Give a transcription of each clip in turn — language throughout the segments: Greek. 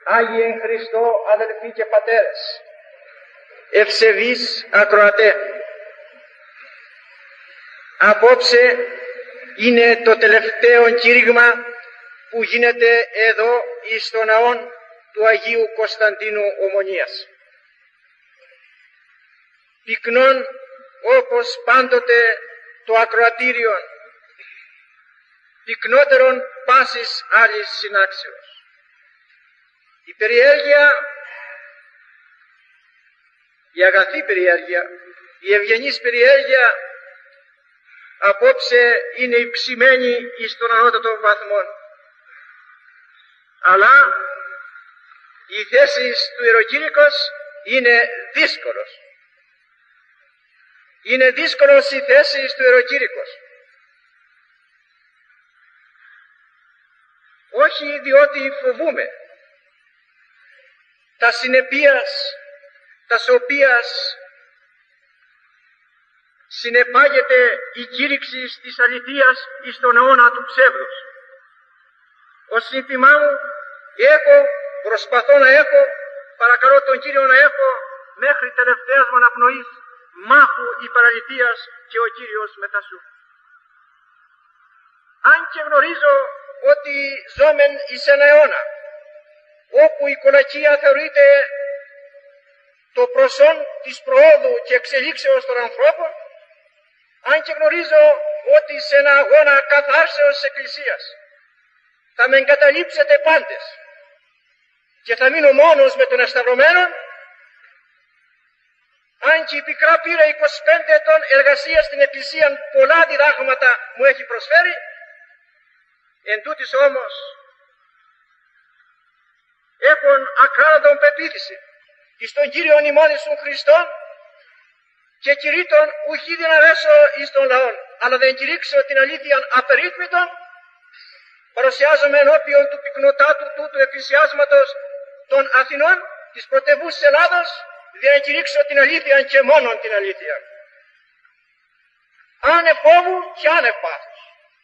Άγιοι εν Χριστώ αδελφοί και πατέρες, ευσεβείς ακροατέ, απόψε είναι το τελευταίο κήρυγμα που γίνεται εδώ εις το ναό του Αγίου Κωνσταντίνου Ομονίας. Πυκνόν όπως πάντοτε το ακροατήριον, πυκνότερον πάσης άλλης συνάξεως. Η περιέργεια, η αγαθή περιέργεια, η ευγενής περιέργεια απόψε είναι υψημένη εις των ανώτατων βαθμών. Αλλά η θέση του ιεροκήρυκος είναι δύσκολος. Είναι δύσκολος η θέση του ιεροκήρυκος. Όχι διότι φοβούμε τα συνεπίας τας οποίας συνεπάγεται η κήρυξη της αληθείας εις τον αιώνα του ψεύδους. Ως σύνθημά μου προσπαθώ να έχω, παρακαλώ τον Κύριο να έχω μέχρι τελευταίας μου αναπνοής μάχου υπεραληθείας και ο Κύριος μετά σου. Αν και γνωρίζω ότι ζώμεν εις ένα αιώνα όπου η κολακία θεωρείται το προσόν της προόδου και εξελίξεως των ανθρώπων, αν και γνωρίζω ότι σε ένα αγώνα καθάρσεως της Εκκλησίας θα με εγκαταλείψετε πάντες και θα μείνω μόνος με τον εσταυρωμένο, αν και η πικρά πείρα 25 ετών εργασίας στην Εκκλησία πολλά διδάγματα μου έχει προσφέρει, εν τούτοις όμως έχουν ακράδαντον πεποίθηση εις τον Κύριον ημών Ιησούν Χριστόν και κηρύττων ουχή δυναρέσω εις τον λαόν, αλλά δεν κηρύξω την αλήθεια απερίθμητον, παρουσιάζομαι ενώπιον του πυκνοτάτου του εκκλησιάσματος των Αθηνών, της πρωτευούσης Ελλάδος, για να κηρύξω την αλήθεια και μόνον την αλήθεια. Άνευ φόβου και άνευ πάθους.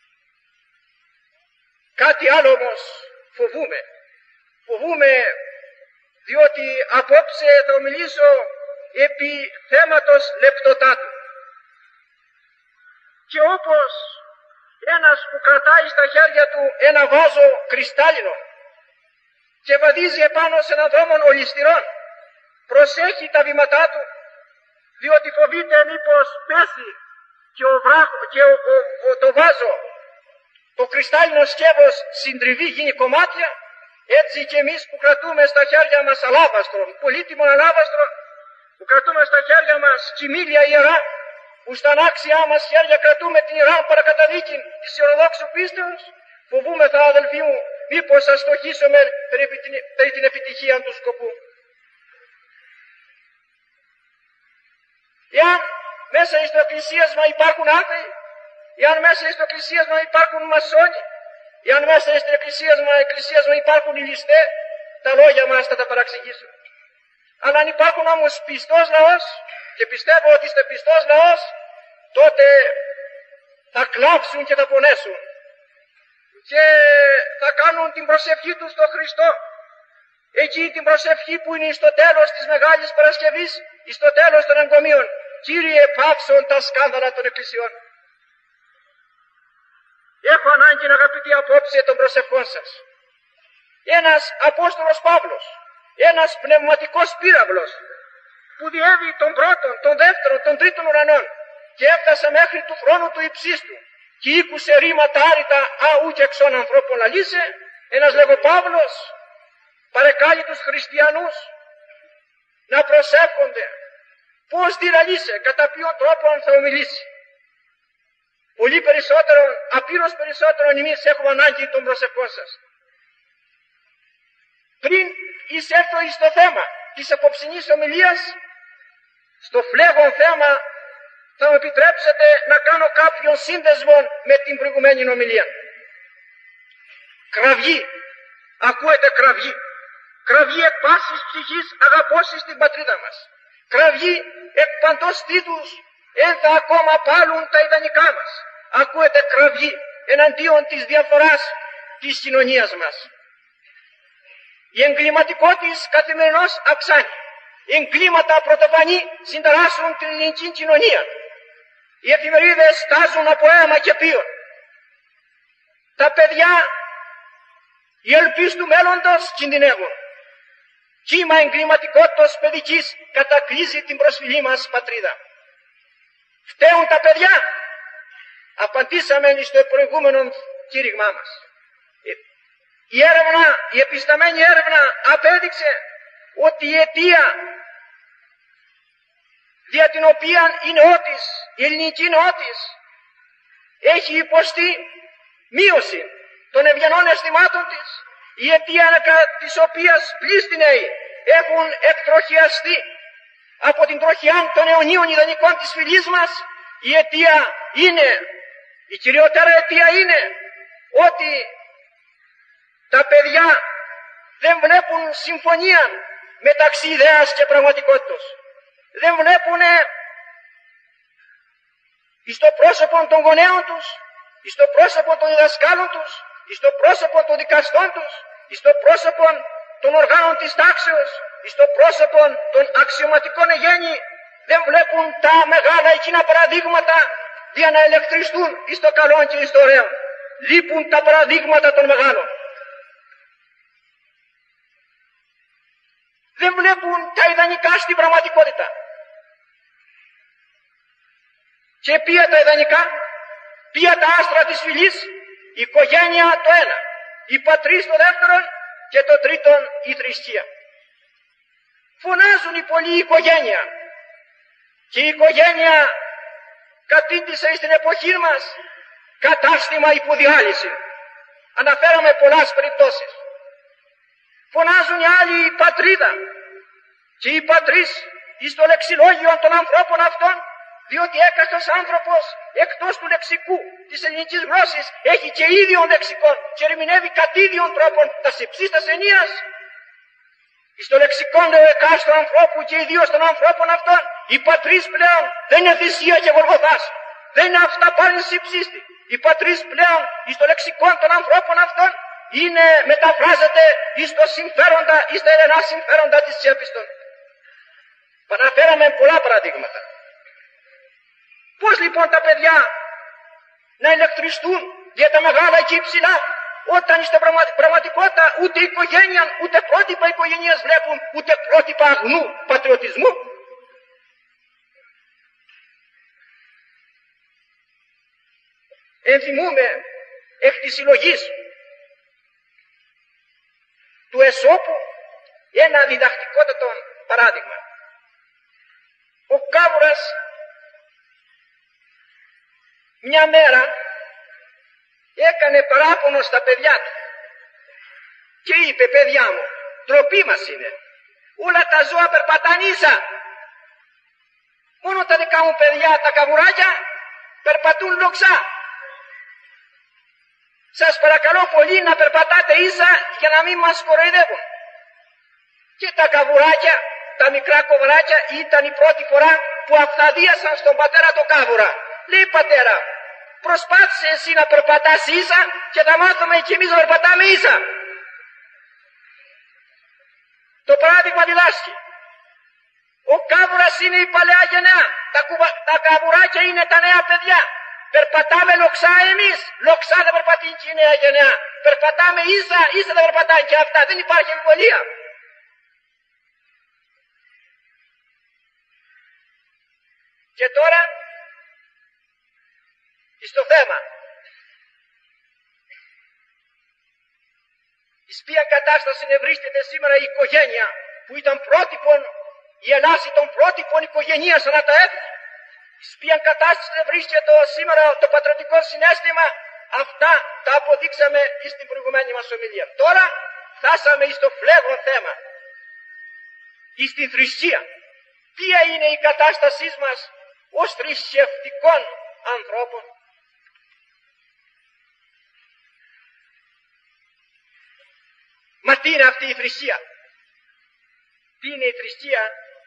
Κάτι άλλο όμως φοβούμαι. Φοβούμαι διότι απόψε θα ομιλήσω επί θέματος λεπτοτάτου. Και όπως ένας που κρατάει στα χέρια του ένα βάζο κρυστάλλινο και βαδίζει επάνω σε έναν δρόμο ολισθηρών, προσέχει τα βήματά του, διότι φοβείται μήπως πέσει και το βάζο, το κρυστάλλινο σκεύος συντριβεί, γίνει κομμάτια. Έτσι και εμείς που κρατούμε στα χέρια μας αλάβαστρο, πολύτιμο αλάβαστρο, που κρατούμε στα χέρια μας κοιμήλια ιερά, που στα ανάξια μας χέρια κρατούμε την ιερά παρακαταδίκη της Ορθοδόξου πίστεως, φοβούμεθα αδελφοί μου, μήπως αστοχίσουμε περί την επιτυχία του σκοπού. Εάν μέσα στο εκκλησίασμα υπάρχουν άθεοι, εάν μέσα στο εκκλησίασμα υπάρχουν μασόνοι, εάν μέσα στο εκκλησίασμα υπάρχουν οι ληστές, τα λόγια μας θα τα παραξηγήσουν. Αλλά αν υπάρχουν όμως πιστός λαός, και πιστεύω ότι είστε πιστός λαός, τότε θα κλάψουν και θα πονέσουν και θα κάνουν την προσευχή τους στο Χριστό. Εκεί την προσευχή που είναι στο τέλος της Μεγάλης Παρασκευής, στο τέλος των εγκομείων. Κύριε, πάψον τα σκάνδαλα των εκκλησιών. Έχω ανάγκη, αγαπητοί, απόψε των προσευχών σας. Ένας Απόστολος Παύλος, ένας πνευματικός πύραυλος, που διέβη τον πρώτον, τον δεύτερον, τον τρίτον ουρανών και έφτασε μέχρι του θρόνου του υψίστου και ήκουσε ρήματα άρρητα αού και εξών ανθρώπων λαλήσε, ένας λέγω Παύλος παρεκάλει τους χριστιανούς να προσεύχονται πώς διλαλήσε, κατά ποιον τρόπο θα ομιλήσει. Πολύ περισσότερο, απείρως περισσότερο εμείς έχουμε ανάγκη των προσευχών σας. Πριν εισέλθω στο θέμα της απόψινής ομιλίας, στο φλέγον θέμα θα μου επιτρέψετε να κάνω κάποιον σύνδεσμο με την προηγουμένη ομιλία. Κραυγή, ακούετε κραυγή. Κραυγή εκ πάσης ψυχής αγαπώσης στην πατρίδα μας. Κραυγή εκ παντός στήθους εν θα ακόμα πάλουν τα ιδανικά μας. Ακούετε κραυγή εναντίον της διαφοράς της κοινωνίας μας. Η εγκληματικότης καθημερινώς αυξάνει. Οι εγκλήματα πρωτοφανή συνταράσσουν την ελληνική κοινωνία. Οι εφημερίδες στάζουν από αίμα και πίον. Τα παιδιά, οι ελπίς του μέλλοντος κινδυνεύουν. Κύμα εγκληματικότητας παιδικής κατακλείζει την προσφυλή μας πατρίδα. Φταίουν τα παιδιά. Απαντήσαμε στο προηγούμενο κήρυγμά μας. Η επισταμένη έρευνα απέδειξε ότι η αιτία δια την οποία η ελληνική νεότης έχει υποστεί μείωση των ευγενών αισθημάτων της, η αιτία της οποίας πλήστη νέοι έχουν εκτροχιαστεί από την τροχιά των αιωνίων ιδανικών της φυλής μας, η αιτία είναι, η κυριότερα αιτία είναι ότι τα παιδιά δεν βλέπουν συμφωνία μεταξύ ιδέας και πραγματικότητας. Δεν βλέπουν εις το πρόσωπο των γονέων τους, εις το πρόσωπο των διδασκάλων τους, εις το πρόσωπο των δικαστών τους, εις το πρόσωπο των οργάνων της τάξεως, εις το πρόσωπο των αξιωματικών εγγένει, δεν βλέπουν τα μεγάλα εκείνα παραδείγματα για να ελεκτριστούν εις το καλό και εις το ωραίο. Λείπουν τα παραδείγματα των μεγάλων. Δεν βλέπουν τα ιδανικά στην πραγματικότητα. Και ποια τα ιδανικά, ποια τα άστρα της φυλής, η οικογένεια το ένα, η πατρίς το δεύτερον και το τρίτον η θρησκεία. Φωνάζουν οι πολλοί η οικογένεια και η οικογένεια κατήντησε στην εποχή μας κατάστημα υποδιάλυση. Αναφέραμε πολλές περιπτώσεις. Φωνάζουν οι άλλοι η πατρίδα και η πατρίς εις το λεξιλόγιο των ανθρώπων αυτών, διότι έκαστος άνθρωπος εκτός του λεξικού της ελληνικής γλώσσης έχει και ίδιον λεξικών και ερμηνεύει κατ' ίδιον τρόπον τα υψίστας ενίας. Εις το λεξικόν του εκάστου ανθρώπου και ιδίως των ανθρώπων αυτών, η πατρίς πλέον δεν είναι θυσία και γολγοθάς. Δεν είναι αυτά πάλι υψίστη. Η πατρίς πλέον εις το λεξικόν των ανθρώπων αυτών μεταφράζεται εις το συμφέροντα, εις τα ελενά συμφέροντα της τσέπιστον. Παναφέραμε πολλά παραδείγματα. Πώς λοιπόν τα παιδιά να ηλεκτριστούν για τα μεγάλα και υψηλά, όταν στην πραγματικότητα ούτε οικογένεια, ούτε πρότυπα οικογένειας βλέπουν, ούτε πρότυπα αγνού πατριωτισμού. Ενθυμούμε εκ της συλλογής του Εσώπου ένα διδακτικότατο παράδειγμα. Ο Κάβουρας μια μέρα έκανε παράπονο στα παιδιά του και είπε, παιδιά μου, ντροπή μας είναι, όλα τα ζώα περπατάνε ίσα, μόνο τα δικά μου παιδιά τα καβουράκια περπατούν λοξά. Σας παρακαλώ πολύ να περπατάτε ίσα για να μην μας κοροϊδεύουν. Και τα καβουράκια, τα μικρά κοβράκια, ήταν η πρώτη φορά που αυθαδίασαν στον πατέρα το κάβουρα. Λέει, πατέρα, προσπάθησε εσύ να περπατάς ίσα και θα μάθουμε και εμείς να περπατάμε ίσα. Το παράδειγμα διδάσκει. Ο κάβουρας είναι η παλαιά γενιά, τα καβουράκια είναι τα νέα παιδιά. Περπατάμε λοξά εμείς, λοξά δεν περπατεί και η νέα γενιά. Περπατάμε ίσα, ίσα δεν περπατάνε και αυτά, δεν υπάρχει εμβολία. Και τώρα, στο θέμα. Εις ποια κατάσταση ευρίσκεται σήμερα η οικογένεια που ήταν πρότυπον, η Ελλάση των πρότυπων οικογενείας ανά τα έθνη. Εις ποια κατάσταση βρίσκεται σήμερα το πατριωτικό συναίσθημα, αυτά τα αποδείξαμε στην προηγουμένη μας ομιλία. Τώρα φτάσαμε στο φλέγον θέμα, στην θρησκεία. Ποια είναι η κατάστασή μας ως θρησκευτικών ανθρώπων? Μα τι είναι αυτή η θρησκεία? Τι είναι η θρησκεία?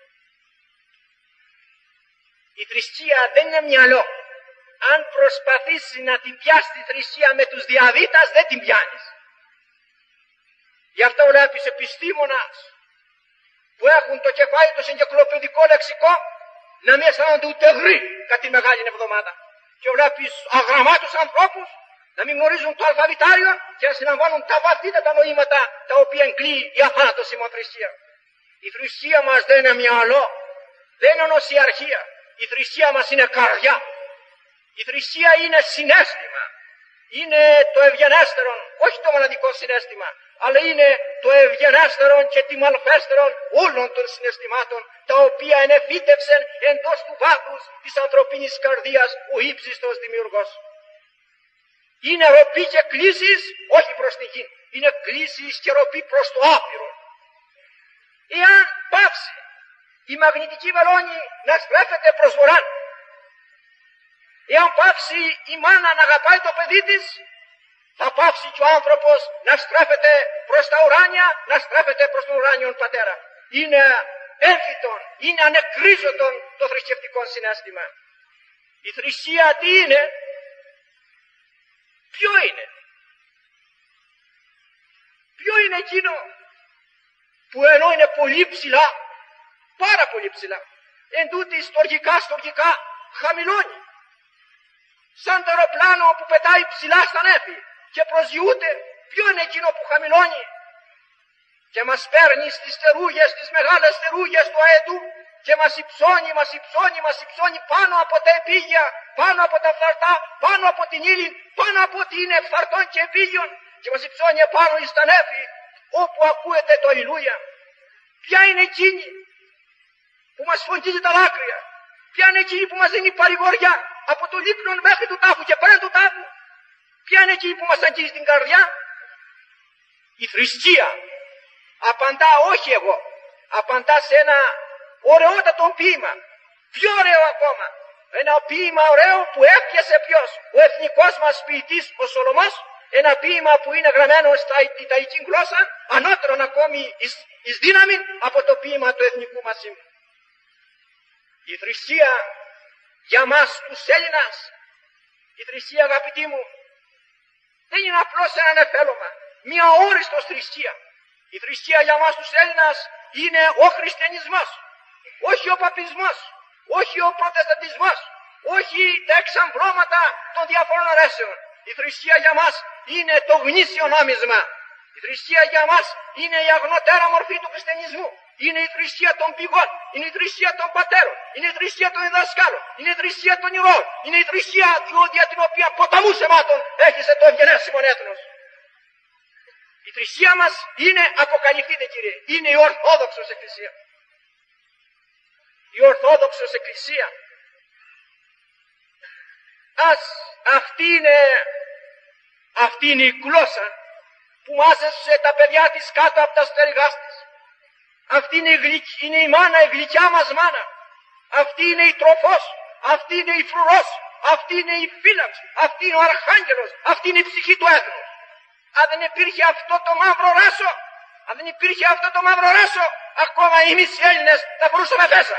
Η θρησκεία δεν είναι μυαλό. Αν προσπαθήσει να την πιάσει τη θρησκεία με τους διαβήτας, δεν την πιάνεις. Γι' αυτό βλέπεις επιστήμονας που έχουν το κεφάλι τους εγκυκλοπαιδικό λεξικό να μην αισθάνονται ούτε γρή κατά τη Μεγάλη Εβδομάδα. Και βλέπεις αγραμμάτους ανθρώπους να μην γνωρίζουν το αλφαβητάριο και να συλλαμβάνουν τα βαθύτατα νοήματα τα οποία εγκλείει η αθάνατος ημών θρησκεία. Η θρησκεία μας δεν είναι μυαλό, δεν είναι νοσιαρχία. Η θρησκεία μας είναι καρδιά. Η θρησκεία είναι συναίσθημα. Είναι το ευγενέστερον, όχι το μοναδικό συναίσθημα, αλλά είναι το ευγενέστερον και τιμαλφέστερον όλων των συναισθημάτων, τα οποία ενεφύτευσεν εντός του βάθους της ανθρωπίνης καρδίας ο ύψιστος δημιουργός. Είναι ροπή και κλήσεις, όχι προς την γη. Είναι κλήσεις και ροπή προς το άπειρο. Εάν πάψει η μαγνητική βελόνη να στρέφεται προς βορράν, εάν πάψει η μάνα να αγαπάει το παιδί της, θα πάψει και ο άνθρωπος να στρέφεται προς τα ουράνια, να στρέφεται προς τον ουράνιον πατέρα. Είναι έμφυτον, είναι ανεκρίζωτον το θρησκευτικό συναίσθημα. Η θρησκεία τι είναι? Ποιο είναι? Ποιο είναι εκείνο που ενώ είναι πολύ ψηλά, πάρα πολύ ψηλά, εν τούτη στοργικά χαμηλώνει, σαν το αεροπλάνο που πετάει ψηλά στα νέφη και προσγειούται? Ποιο είναι εκείνο που χαμηλώνει και μας παίρνει στις θερούγες, τις μεγάλες θερούγες του αετού και μας υψώνει πάνω από τα επίγεια, πάνω από τα φθαρτά, πάνω από την ύλη, πάνω από ό,τι είναι φθαρτών και επίγειων, και μας υψώνει επάνω εις τα νέφη όπου ακούεται το Αλληλούια? Ποια είναι εκείνη που μας φωτίζει τα δάκρυα? Ποια είναι εκείνη που μας δίνει παρηγοριά από το λίκνον μέχρι του τάφου και πέραν του τάφου? Ποια είναι εκείνη που μας αγγίζει την καρδιά? Η θρησκεία απαντά όχι εγώ, απαντά σε ένα ωραιότατο ποίημα, πιο ωραίο ακόμα, ένα ποίημα ωραίο που έπιασε ποιος? Ο εθνικός μας ποιητής ο Σολωμός, ένα ποίημα που είναι γραμμένο στα ιταλική γλώσσα, ανώτερον ακόμη εις δύναμη από το ποίημα του εθνικού μας ύμνου. Η θρησκεία για μας τους Έλληνας, η θρησκεία, αγαπητοί μου, δεν είναι απλώς ένα νεφέλωμα, μια όριστος θρησκεία. Η θρησκεία για μας τους Έλληνας είναι ο χριστιανισμός, όχι ο παπισμός, όχι ο προτεσταντισμός, όχι τα εξαμβλώματα των διαφορών αρέσεων. Η θρησκεία για μας είναι το γνήσιο νόμισμα. Η θρησκεία για μας είναι η αγνωτέρα μορφή του χριστιανισμού. Είναι η θρησκεία των πηγών, είναι η θρησκεία των πατέρων, είναι η θρησκεία των διδασκάλων, είναι η θρησκεία των ηρώων, είναι η θρησκεία για την οποία ποταμού σεμάτων έχισε το ευγενέσιμο έθνος. Η θρησκεία μας είναι, αποκαλυφθείτε κύριε, είναι η Ορθόδοξος Εκκλησία. Η Ορθόδοξος Εκκλησία. Αυτή είναι η γλώσσα που μάζεψε τα παιδιά της κάτω από τα στεριγάς της. Αυτή είναι η μάνα, η γλυκιά μας μάνα. Αυτή είναι η τροφός, αυτή είναι η φρουρός, αυτή είναι η φύλαξη, αυτή είναι ο αρχάγγελος, αυτή είναι η ψυχή του έθνους. Αν δεν υπήρχε αυτό το μαύρο ράσο, ακόμα εμείς οι Έλληνες θα μπορούσαμε μέσα.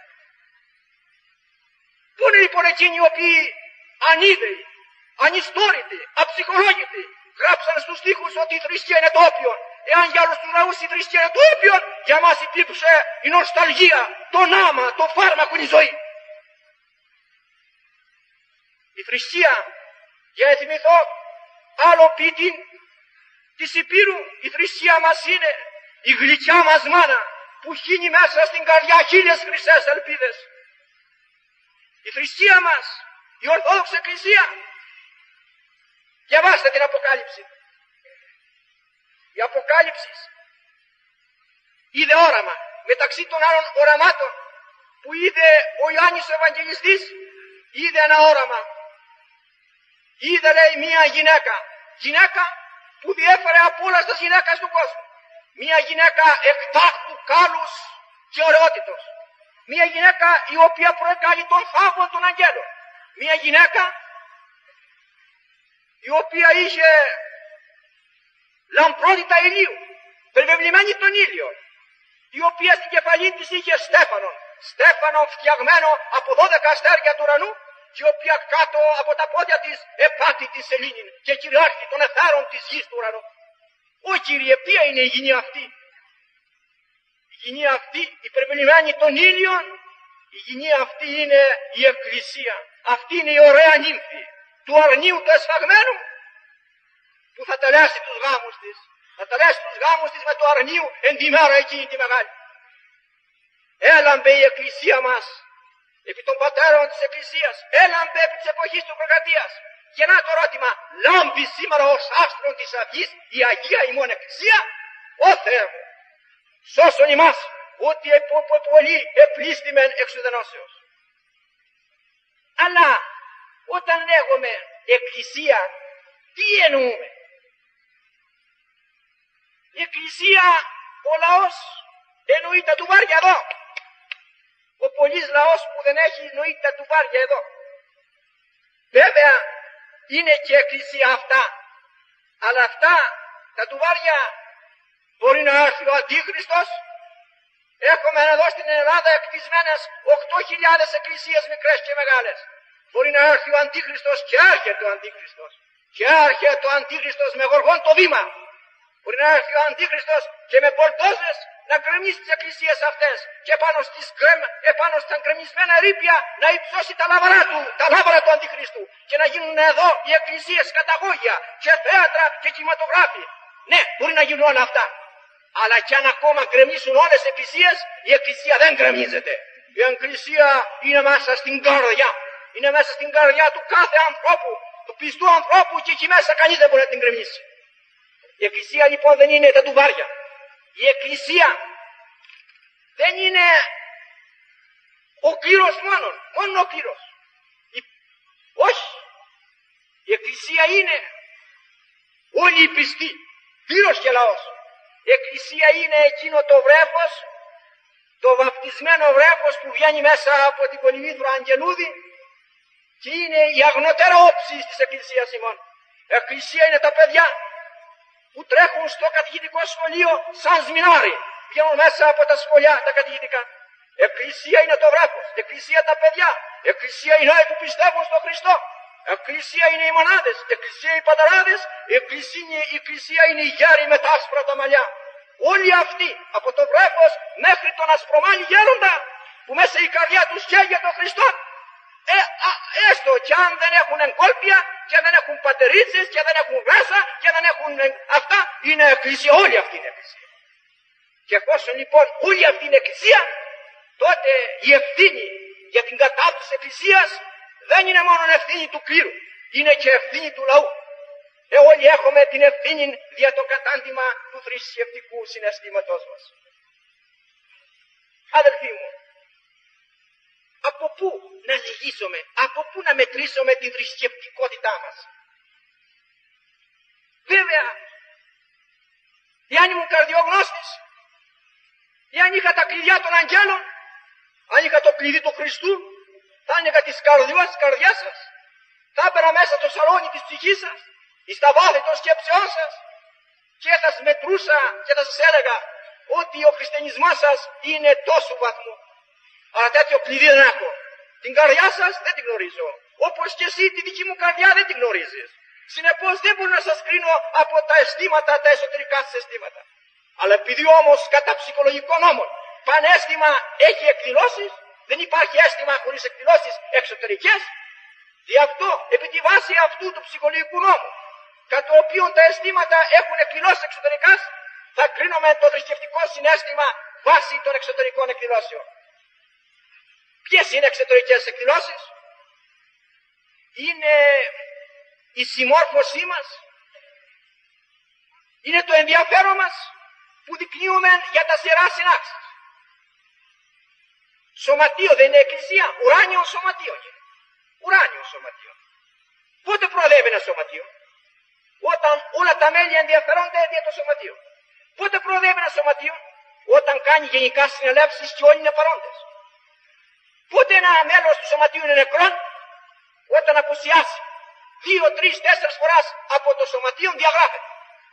Πού είναι λοιπόν εκείνοι οι οποίοι ανίδεοι, ανιστόρητοι, αψυχολόγητοι, γράψαν στους στίχους ότι η θρησκεία είναι το όπιο? Εάν για όλους τους λαούς η θρησκεία είναι το όπιο, για μας υπήρξε η νοσταλγία, το νάμα, το φάρμακο, η ζωή. Η θρησκεία, για να θυμηθώ άλλο ποιητή της Υπήρου, η θρησκεία μας είναι η γλυκιά μας μάνα που χύνει μέσα στην καρδιά χίλιες χρυσές ελπίδες. Η θρησκεία μας, η Ορθόδοξη Εκκλησία, διαβάστε την Αποκάλυψη. Η Αποκάλυψη είδε όραμα μεταξύ των άλλων οραμάτων που είδε ο Ιωάννης ο Ευαγγελιστής. Είδε ένα όραμα, είδε λέει μία γυναίκα που διέφερε από όλες τις γυναίκες του κόσμου, μία γυναίκα εκτάκτου κάλους και ωραιότητος, μία γυναίκα η οποία προεκάλει τον θαύον των αγγέλων, μία γυναίκα η οποία είχε λαμπρότητα ηλίου, περιβεβλημένη τον ήλιο, η οποία στην κεφαλή της είχε στέφανο φτιαγμένο από 12 αστέρια του ουρανού, και η οποία κάτω από τα πόδια της επάτη τη σελήνη και κυριάρχη των εθέρων της γης του ουρανού. Ω Κύριε, ποια είναι η γηνή αυτή? Η γηνή αυτή υπερβελημένη των ήλιων, η γηνή αυτή είναι η Εκκλησία. Αυτή είναι η ωραία νύμφη του αρνίου του εσφαγμένου, που θα τελέσει τους γάμους της. Θα τελέσει τους γάμους της με το αρνίου εν τη μέρα εκείνη τη μεγάλη. Έλαμπε η Εκκλησία μας επί των πατέρων της Εκκλησίας, έλαμπε επί της εποχής του Προκρατίας. Γεννά το ερώτημα, λάμπει σήμερα ως άστρον της αυγής η Αγία ημών Εκκλησία? Ω Θεέ μου, σώσον ημάς, ότι πολύ επλήστημεν εξουδενώσεως. Αλλά όταν λέγουμε Εκκλησία, τι εννοούμε? Η Εκκλησία, ο λαός, εννοεί τα τουβάρια εδώ. Ο πολύς λαός που δεν έχει εννοεί τα τουβάρια εδώ. Βέβαια είναι και Εκκλησία αυτά, αλλά αυτά τα τουβάρια μπορεί να έρθει ο Αντίχριστος. Έχουμε εδώ στην Ελλάδα εκτισμένες 8.000 εκκλησίες μικρές και μεγάλες. Μπορεί να έρθει ο Αντίχριστος και έρχεται ο Αντίχριστος. Και έρχεται ο Αντίχριστος με γοργόν το βήμα. Μπορεί να έρθει ο Αντίχριστος και με πολτόζες να γκρεμίσει τις εκκλησίες αυτές και επάνω στα γκρεμισμένα ρήπια να υψώσει τα λάβαρα του Αντιχρίστου και να γίνουν εδώ οι εκκλησίες καταγόγια και θέατρα και κινηματογράφοι. Ναι, μπορεί να γίνουν όλα αυτά. Αλλά κι αν ακόμα γκρεμίσουν όλες τις εκκλησίες, η εκκλησία δεν γκρεμίζεται. Η εκκλησία είναι μέσα στην καρδιά. Είναι μέσα στην καρδιά του κάθε ανθρώπου, του πιστού ανθρώπου, και εκεί μέσα κανείς δεν μπορεί να την γκρεμίσει. Η εκκλησία λοιπόν δεν είναι τα τουβάρια. Η εκκλησία δεν είναι ο κλήρος μόνο ο κλήρος. Όχι. Η εκκλησία είναι όλοι οι πιστοί, κλήρος και λαός. Η εκκλησία είναι εκείνο το βρέφος, το βαπτισμένο βρέφος που βγαίνει μέσα από την Πολυμήθρο Αγγελούδη και είναι η αγνωτέρα όψη της εκκλησίας ημών. Η εκκλησία είναι τα παιδιά που τρέχουν στο κατηχητικό σχολείο σαν σμινάρι, βγαίνουν μέσα από τα σχολιά τα κατηχητικά. Εκκλησία είναι το βρέφος, εκκλησία τα παιδιά, εκκλησία οι νέοι που πιστεύουν στον Χριστό, εκκλησία είναι οι μονάδες, εκκλησία οι πατεράδες, εκκλησία είναι οι γέροι με τα άσπρα τα μαλλιά. Όλοι αυτοί από το βρέφος μέχρι τον ασπρομάνι γέροντα που μέσα η καρδιά τους καίγεται τον Χριστό, έστω και αν δεν έχουν εγκόλπια και δεν έχουν πατερίτσες και δεν έχουν γράσα και δεν έχουν αυτά, είναι εκκλησία. Όλη αυτή είναι εκκλησία. Και εφόσον λοιπόν όλη αυτή είναι εκκλησία, τότε η ευθύνη για την κατάπτωση της εκκλησίας δεν είναι μόνο ευθύνη του κλήρου, είναι και ευθύνη του λαού. Όλοι έχουμε την ευθύνη για το κατάντημα του θρησκευτικού συναισθήματος μας. Αδελφοί μου, από πού να ζυγίσουμε, από πού να μετρήσουμε την θρησκευτικότητά μας? Βέβαια, εάν ήμουν καρδιογνώστης, εάν είχα τα κλειδιά των αγγέλων, αν είχα το κλειδί του Χριστού, θα άνοιγα τις καρδιάς σας, θα έπαινα μέσα στο σαλόνι της ψυχής σας, εις τα βάθη των σκέψεών σας και θα σας μετρούσα και θα σας έλεγα ότι ο χριστιανισμός σας είναι τόσο βαθμό. Αλλά τέτοιο κλειδί δεν έχω. Την καρδιά σας δεν την γνωρίζω. Όπως και εσύ τη δική μου καρδιά δεν την γνωρίζεις. Συνεπώς δεν μπορώ να σας κρίνω από τα αισθήματα, τα εσωτερικά σας αισθήματα. Αλλά επειδή όμως κατά ψυχολογικών νόμων παναίσθημα έχει εκδηλώσεις, δεν υπάρχει αίσθημα χωρίς εκδηλώσεις εξωτερικές, δι' αυτό, επί τη βάση αυτού του ψυχολογικού νόμου, κατά το οποίο τα αισθήματα έχουν εκδηλώσεις εξωτερικά, θα κρίνουμε το θρησκευτικό συναίσθημα βάσει των εξωτερικών εκδηλώσεων. Ποιες είναι εξωτερικές εκδηλώσεις? Είναι η συμμόρφωσή μας, είναι το ενδιαφέρον μας που δεικνύουμε για τα σειρά συνάξεις. Σωματείο δεν είναι εκκλησία, ουράνιο σωματείο είναι. Ουράνιο σωματείο. Πότε προοδεύει ένα σωματείο? Όταν όλα τα μέλη ενδιαφερόνται για το σωματείο. Πότε προοδεύει ένα σωματείο? Όταν κάνει γενικά συνελεύσεις και όλοι είναι παρόντες. Πότε ένα μέλος του σωματείου είναι νεκρόν? Όταν απουσιάσει 2, 3, 4 φορές από το σωματείο διαγράφεται.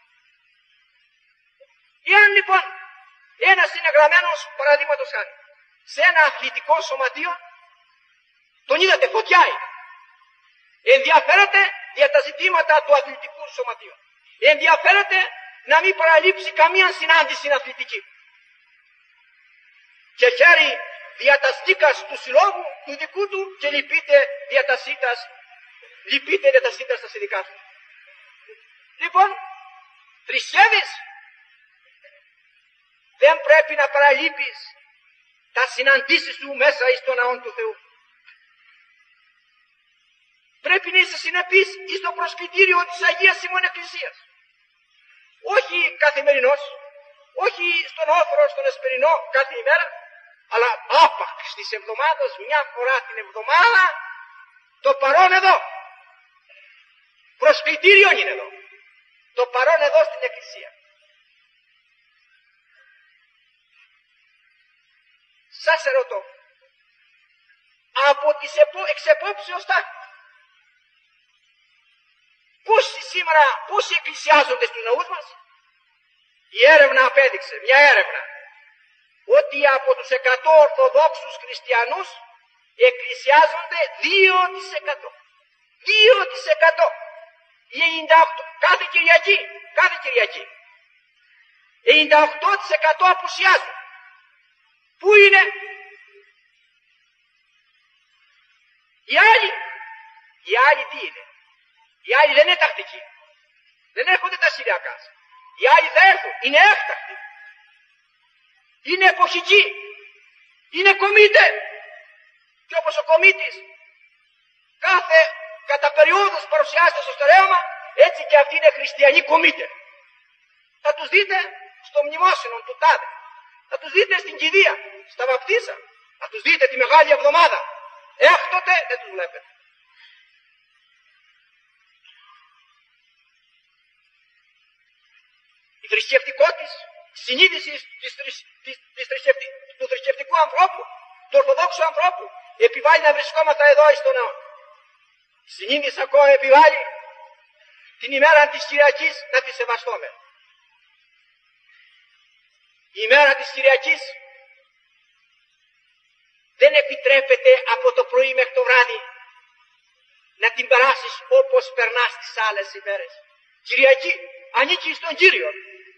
Εάν λοιπόν ένας είναι γραμμένος, παραδείγματος χάρη, σε ένα αθλητικό σωματείο, τον είδατε, φωτιά είναι. Ενδιαφέρεται για τα ζητήματα του αθλητικού σωματείου. Ενδιαφέρεται να μην παραλείψει καμία συνάντηση αθλητική. Και χαίρει διαταστήκας του συλλόγου του δικού του και λυπείται διατασίτας στα συνδικά του. Λοιπόν, θρησκεύεις, δεν πρέπει να παραλείπεις τα συναντήσεις σου μέσα εις τον ναό του Θεού. Πρέπει να είσαι συνεπής εις το προσκυτήριο της Αγίας ημών Εκκλησίας. Όχι καθημερινός, όχι στον όθρο, στον εσπερινό κάθε ημέρα, αλλά άπαξ της εβδομάδος, μια φορά την εβδομάδα, το παρόν εδώ. Προσκυτήριο είναι εδώ. Το παρόν εδώ στην Εκκλησία. Σας ερωτώ, από τις εξεπόψεως τάχτης, πόσοι εκκλησιάζονται στους ναούς μας? Η έρευνα απέδειξε, μια έρευνα, ότι από τους 100 ορθοδόξους χριστιανούς εκκλησιάζονται 2%. 2%. 98, κάθε Κυριακή. 98% απουσιάζουν. Πού είναι? Οι άλλοι τι είναι? Οι άλλοι δεν είναι τακτικοί. Δεν έρχονται τα Συριακά. Οι άλλοι θα έρθουν. Είναι έκτακτοι. Είναι εποχικοί. Είναι κομίτε. Και όπως ο κομίτης κατά περιόδους παρουσιάζεται στο στερέωμα, έτσι και αυτοί είναι χριστιανοί κομίτε. Θα τους δείτε στο μνημόσυνο του τάδε. Θα τους δείτε στην κηδεία, στα βαπτίσα. Θα τους δείτε τη Μεγάλη Εβδομάδα. Έκτοτε δεν τους βλέπετε. Η θρησκευτικότης συνείδηση του θρησκευτικού ανθρώπου, του ορθοδόξου ανθρώπου, επιβάλλει να βρισκόμαστε εδώ εις τον ναό. Η συνείδηση ακόμα επιβάλλει την ημέρα της Κυριακής να τη σεβαστούμε. Η ημέρα της Κυριακής δεν επιτρέπεται από το πρωί μέχρι το βράδυ να την περάσεις όπως περνάς τις άλλες ημέρες. Κυριακή ανήκει στον Κύριο.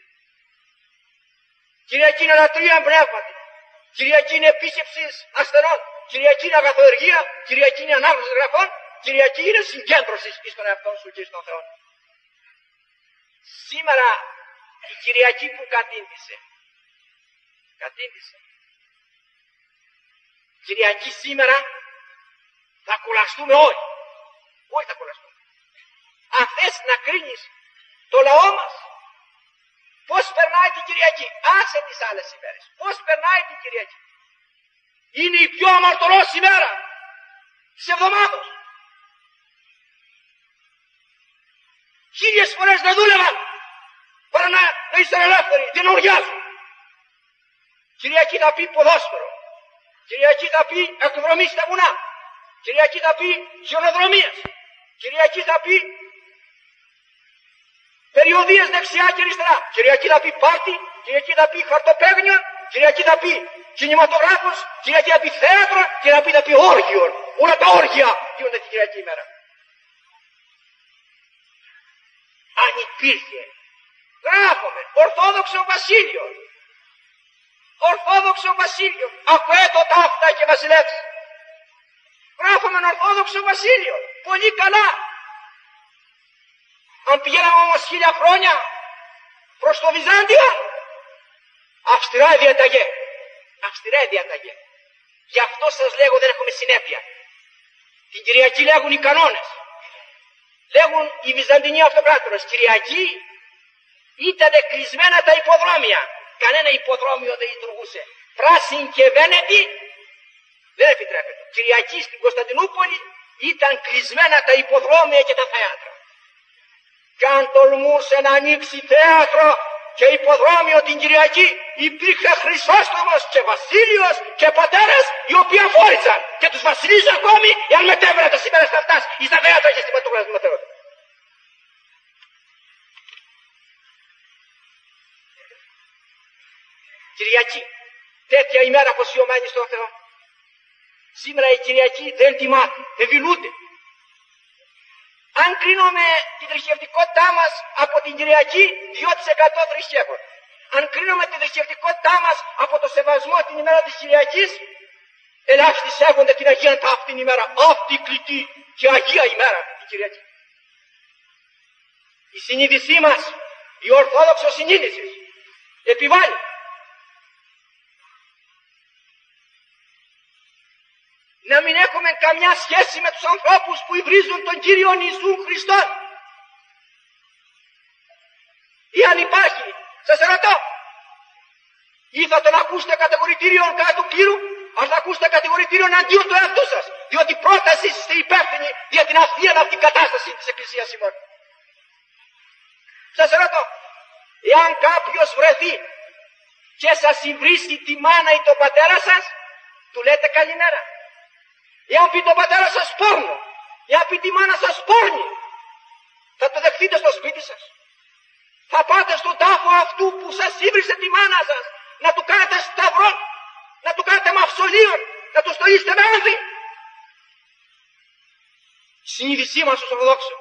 Κυριακή είναι λατρεία πνεύματι. Κυριακή είναι επίσκεψη ασθενών. Κυριακή είναι αγαθοεργία. Κυριακή είναι ανάγνωση γραφών. Κυριακή είναι συγκέντρωση στον εαυτό σου και στον Θεό. Σήμερα η Κυριακή που κατήντησε. Κυριακή σήμερα θα κουραστούμε όλοι. Όχι θα κουραστούμε. Αν θες να κρίνεις το λαό μας, πώς περνάει την Κυριακή, άσε τις άλλες ημέρες. Πώς περνάει την Κυριακή. Είναι η πιο αμαρτωλός ημέρα της εβδομάδος. 1000 φορές δεν δούλευαν παρά να ήσαν ελεύθεροι, δεν οργιάζουν. Κυριακή θα πει ποδόσφαιρο. Κυριακή θα πει εκδρομή στα βουνά. Κυριακή θα πει χιονοδρομίες. Κυριακή θα πει περιοδίες δεξιά και αριστερά. Κυριακή θα πει πάρτι. Κυριακή θα πει χαρτοπέγνιο. Κυριακή θα πει κινηματογράφος. Κυριακή θα πει θέατρο. Κυριακή θα πει όργιο. Όλα τα όργια γίνονται την Κυριακή ημέρα. Αν υπήρχε, γράφουμε Ορθόδοξο Βασίλειο. Ορθόδοξο Βασίλειο. Ακουέτο ταύτα και βασιλεύς. Γράφουμε Ορθόδοξο Βασίλειο. Πολύ καλά. Αν πηγαίναμε όμως 1000 χρόνια προς το Βυζάντιο, αυστηρά διαταγέ. Αυστηρά διαταγέ. Γι' αυτό σας λέγω δεν έχουμε συνέπεια. Την Κυριακή λέγουν οι κανόνες. Λέγουν οι Βυζαντινοί αυτοκράτορες. Κυριακή ήταν κλεισμένα τα υποδρόμια. Κανένα υποδρόμιο δεν λειτουργούσε. Πράσινη και Βένετη δεν επιτρέπεται. Κυριακή στην Κωνσταντινούπολη ήταν κλεισμένα τα υποδρόμια και τα θέατρα. Και αν τολμούσε να ανοίξει θέατρο και υποδρόμιο την Κυριακή, υπήρχε Χρυσόστομος και Βασίλειος και πατέρες οι οποίοι αφόρησαν και τους βασιλείς ακόμη εάν μετέβαιναν τα σήμερα στα αυτά ή στα θέατρα και στην πατρογραφηματικότητα. Κυριακή, τέτοια ημέρα αποσιωμένη στον Θεό. Σήμερα η Κυριακή δεν τιμάται, ευηλούνται. Αν κρίνουμε τη θρησκευτικότητά μας από την Κυριακή, 2% θρησκεύουν. Αν κρίνουμε τη θρησκευτικότητά μας από το σεβασμό την ημέρα της Κυριακής, ελάχιστοι σέβονται την Αγία Ταύτη την ημέρα. Αυτή η κλητή και Αγία ημέρα την Κυριακή. Η συνείδησή μας, η ορθόδοξο συνείδηση, επιβάλλει να μην έχουμε καμιά σχέση με τους ανθρώπους που υβρίζουν τον Κύριον Ιησού Χριστόν. Ή αν υπάρχει, σας ρωτώ, ή θα τον ακούσετε κατηγορητήριον κατά του κλήρου, ας θα ακούσετε κατηγορητήριον αντίον του εαυτού σας, διότι πρώτα εσείς είστε υπεύθυνοι για την αυθία αυτή κατάσταση της Εκκλησίας σήμερα. Σας ρωτώ, εάν κάποιος βρεθεί και σας υβρίσει τη μάνα ή τον πατέρα σας, του λέτε καλημέρα. Εάν πει τον πατέρα σας πόρνο, εάν πει τη μάνα σας πόρνη, θα το δεχτείτε στο σπίτι σας? Θα πάτε στον τάφο αυτού που σας ύβρισε τη μάνα σας, να του κάνετε σταυρό, να του κάνετε μαυσολείο, να του στολίσετε με άνθη? Η συνείδησή μας ως Ορθοδόξοι,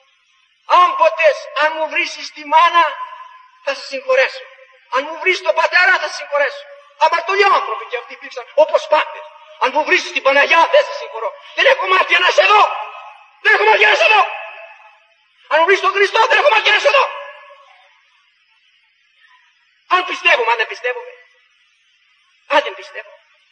αν μου βρίσεις τη μάνα θα σε συγχωρέσω, αν μου βρίσεις τον πατέρα θα σε συγχωρέσω. Αμαρτωλοί άνθρωποι και αυτοί υπήρξαν όπως πάντες. Αν μου βρίσεις την Παναγιά δεν σε συγχωρώ. Δεν έχω μάτια να σε δω. Δεν έχω μάτια να σε δω. Αν μου βρίσεις τον Χριστό δεν έχω μάτια να σε δω. Αν πιστεύουμε, αν δεν πιστεύουμε. Αν δεν πιστεύω.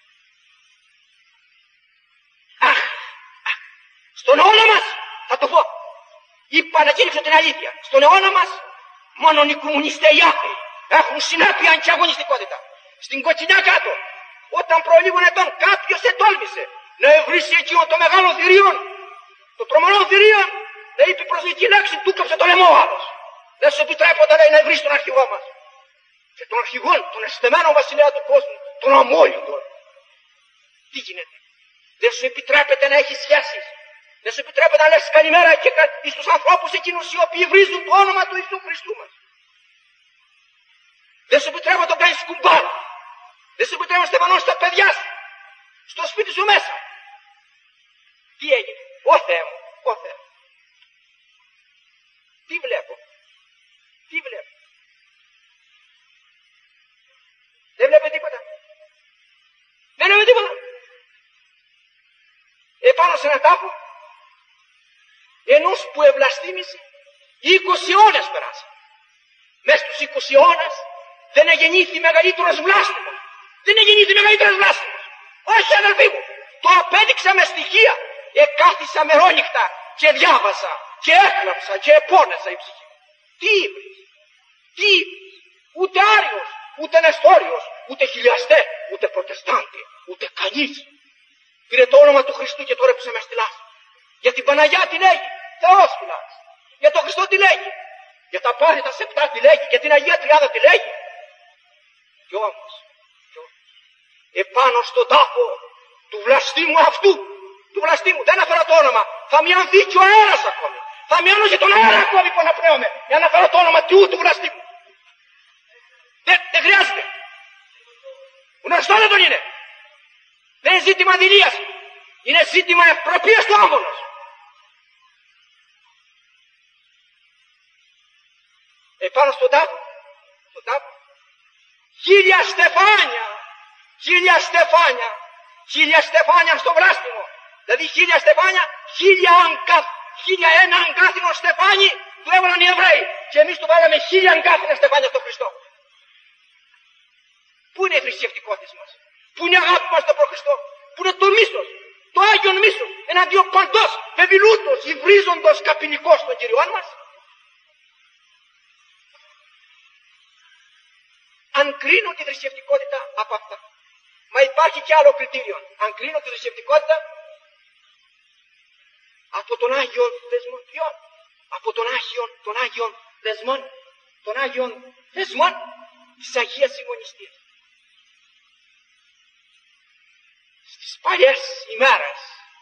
Στον αιώνα μας θα το πω. Είπα να κήρυξω την αλήθεια. Στον αιώνα μας μόνο οι κομμουνιστές οι άκροι έχουν συνέπεια και αγωνιστικότητα. Στην Κοτσινιά κάτω, όταν προ λίγων ετών κάποιος ετόλμησε να ευρύσει εκείνο το μεγάλο θηρίον, το τρομερό θηρίον, να είπε προσβητική λέξη, του κόψε το λαιμό άλλος. Δεν σου επιτρέπονται, λέει, να ευρύσει τον αρχηγό μας. Και τον αρχηγόν, τον αισθεμένο βασιλέα του κόσμου, τον αμόλυντο. Τι γίνεται? Δεν σου επιτρέπεται να έχεις σχέσεις. Δεν σου επιτρέπεται να λες καλημέρα και στους ανθρώπους εκείνους οι οποίοι βρίζουν το όνομα του Ιησού Χριστού μας. Δεν σου επιτρέπεται να τον κάνεις κουμπάρ. Δεν σου επιτρέπεται να στεφανώσεις τα παιδιά σου. Στο σπίτι σου μέσα. Τι έγινε? Ω Θεέ μου, ω Θεέ μου. Τι βλέπω? Τι βλέπω? Δεν βλέπω τίποτα. Δεν βλέπω τίποτα. Επάνω σε έναν τάφο, ενός που ευλαστήμησε, 20 αιώνες περάσαν. Μες στους 20 αιώνες δεν εγεννήθη μεγαλύτερος βλάστημος. Δεν εγεννήθη μεγαλύτερος βλάστημος. Όχι αδελφοί μου, το απέδειξα με στοιχεία. Εκάθισα μερόνυχτα και διάβασα και έκλαψα και επώνεσα η ψυχή. Τι είπες? Τι είπες? Ούτε Άριος, ούτε Νεστόριος, ούτε χιλιαστέ, ούτε Προτεστάντη, ούτε κανείς. Πήρε το όνομα του Χριστού και το ρέψε μες στη λάσπη. Για την Παναγιά τι λέγει? Θεός φυλάς. Για τον Χριστό τι λέγει? Για τα Πάρη τα Σεπτά τι λέγει? Για την Αγία Τριάδα τι λέγει? Κι όμως, επάνω στον τάφο του βλαστήμου αυτού, του βλαστήμου, δεν αναφέρω το όνομα, θα μειανθεί και ο αέρας ακόμη. Θα μειώνω και τον αέρα ακόμη που αναπνέομαι, για να αναφέρω το όνομα του βλαστήμου. Δεν χρειάζεται. Γνωστό δεν τον είναι. Δεν είναι ζήτημα δειλίας. Είναι ζήτημα ευπροπίας του άγωνος. Επάνω στον τάφο, χίλια στεφάνια στο βλάστημο. Δηλαδή 1000 στεφάνια, 1001 αγκάθινο στεφάνι του έβαλαν οι Εβραίοι. Και εμείς του βάλαμε 1000 αγκάθινα στεφάνια στο Χριστό. Πού είναι η θρησκευτικότητα μας? Πού είναι η αγάπη μας στο Χριστό? Πού είναι το μίσος? Το Άγιον μίσος εναντίον παντός βεβηλούτος, υβρίζοντος καπηλικός των Κυριών μας? Αν κρίνω τη θρησκευτικότητα από αυτά, μα υπάρχει και άλλο κριτήριο. Αν κρίνω τη θρησκευτικότητα από τον Άγιον δεσμόν, ποιον? Από τον Άγιον δεσμόν της Αγίας Σιμωνιστίας. Στις παλιές ημέρες,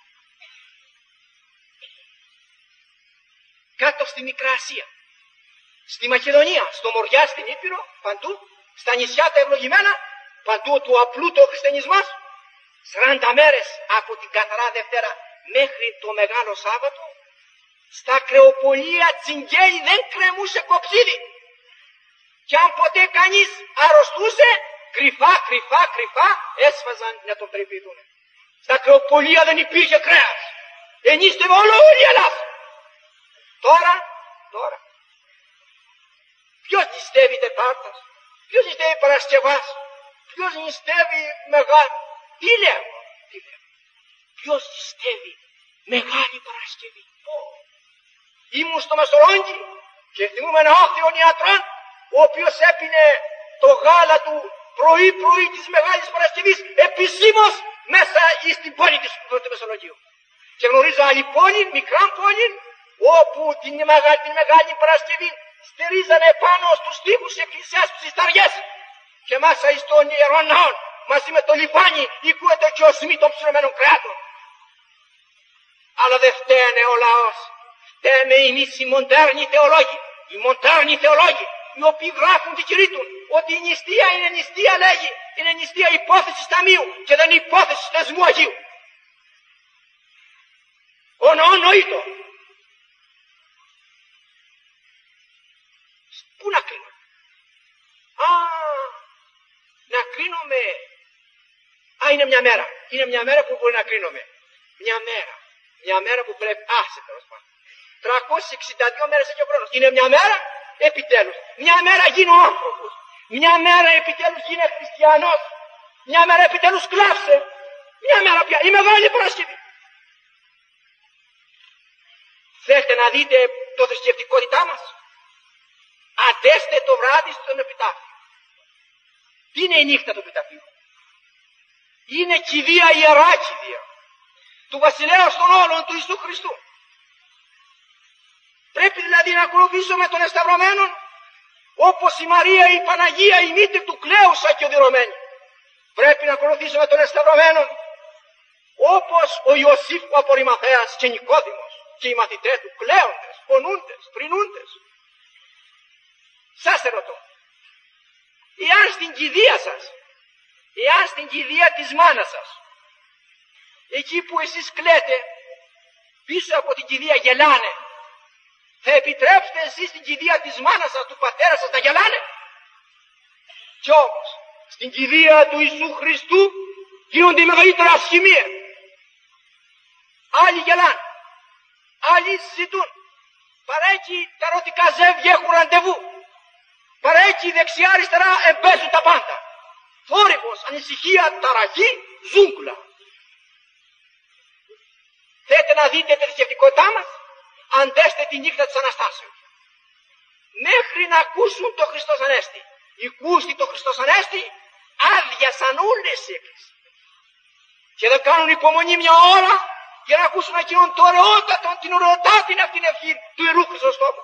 κάτω στη Μικρά Ασία, στη Μακεδονία, στο Μοριά, στην Ήπειρο, παντού, στα νησιά τα ευλογημένα, παντού του απλού το χριστιανισμός, 40 μέρες από την Καθαρά Δευτέρα μέχρι το Μεγάλο Σάββατο, Στα κρεοπολία τσιγκέλι δεν κρεμούσε κοψίδι. Και αν ποτέ κανείς αρρωστούσε, κρυφά έσφαζαν να τον περιποιηθούν. Στα κρεοπολία δεν υπήρχε κρέας. Ενίστευε όλη η Ελλάδα. Τώρα. Ποιος νηστεύει Τετάρτας, ποιος νηστεύει Παρασκευάς, ποιος νηστεύει Μεγάλη. Τι λέω. Ποιος νηστεύει Μεγάλη Παρασκευή. Ήμουν στο Μεσολόγγι και θυμούμαι ένα άθεον ιατρόν, ο οποίος έπινε το γάλα του πρωί της Μεγάλης Παρασκευής επισήμως μέσα στην πόλη του Μεσολογγίου. Και γνωρίζω άλλη πόλη, μικρά πόλη, όπου την Μεγάλη Παρασκευή στηρίζανε πάνω στους τοίχους της εκκλησιάς τους ισταριές και μέσα στον ιερό ναό μαζί με το λιβάνι οικούεται και ο σμί των ψηρωμένων Αλλά δεν φταίνε ο λαός, φταίνε εμείς οι μοντέρνοι θεολόγοι, οι οποίοι γράφουν και κηρύττουν ότι η νηστεία είναι νηστεία, λέγει, είναι νηστεία υπόθεσης ταμείου και δεν είναι υπόθεσης θεσμού Αγίου. Νοήτο. Πού να κρίνω. Να κρίνομαι. Είναι μια μέρα. Είναι μια μέρα που μπορεί να κρίνομαι. Μια μέρα που πρέπει. Άσε τέλος πάντων. 362 μέρες έχει ο χρόνος. Είναι μια μέρα επιτέλους. Μια μέρα γίνω άνθρωπος. Μια μέρα επιτέλους γίνε χριστιανός. Μια μέρα επιτέλους κλάψε. Μια μέρα πια. Η Μεγάλη Παρασκευή. Θέλετε να δείτε το θρησκευτικότητά μας. Αντέστε το βράδυ στον επιτάφιο. Τι είναι η νύχτα του επιταφείου. Είναι κηδεία, ιερά κηδεία του βασιλέως των όλων του Ιησού Χριστού. Πρέπει δηλαδή να ακολουθήσουμε τον εσταυρωμένον όπως η Μαρία, η Παναγία, η μήτρη του κλαίουσα και οδυρωμένη. Πρέπει να ακολουθήσουμε τον εσταυρωμένον όπως ο Ιωσήφ ο Αποριμαθέας και Νικόδημος και οι μαθητές του κλαίοντες, πονούντες, πρινούντες. Σας ερωτώ, εάν στην κηδεία σας, εάν στην κηδεία της μάνας σας, εκεί που εσείς κλαίτε, πίσω από την κηδεία γελάνε, θα επιτρέψετε εσείς στην κηδεία της μάνας σας, του πατέρα σας να γελάνε? Κι όμως, στην κηδεία του Ιησού Χριστού γίνονται οι μεγαλύτερα ασχημίες. Άλλοι γελάνε, άλλοι συζητούν, παρέκει τα ερωτικά ζεύγια έχουν ραντεβού, παρέκει δεξιά αριστερά εμπέζουν τα πάντα. Θόρυβος, ανησυχία, ταραχή, ζούγκλα. Θέλετε να δείτε τη θρησκευτικότητά μας? Αντέστε τη νύχτα της Αναστάσεως. Μέχρι να ακούσουν το Χριστός Ανέστη. Οι κούστη το Χριστός Ανέστη άδειασαν όλες οι εκκλησίες. Και δεν κάνουν υπομονή μια ώρα για να ακούσουν εκείνον το ωραιότατο, την ωραιοτάτη αυτήν ευχή του Ιερού Χρυσοστόμου.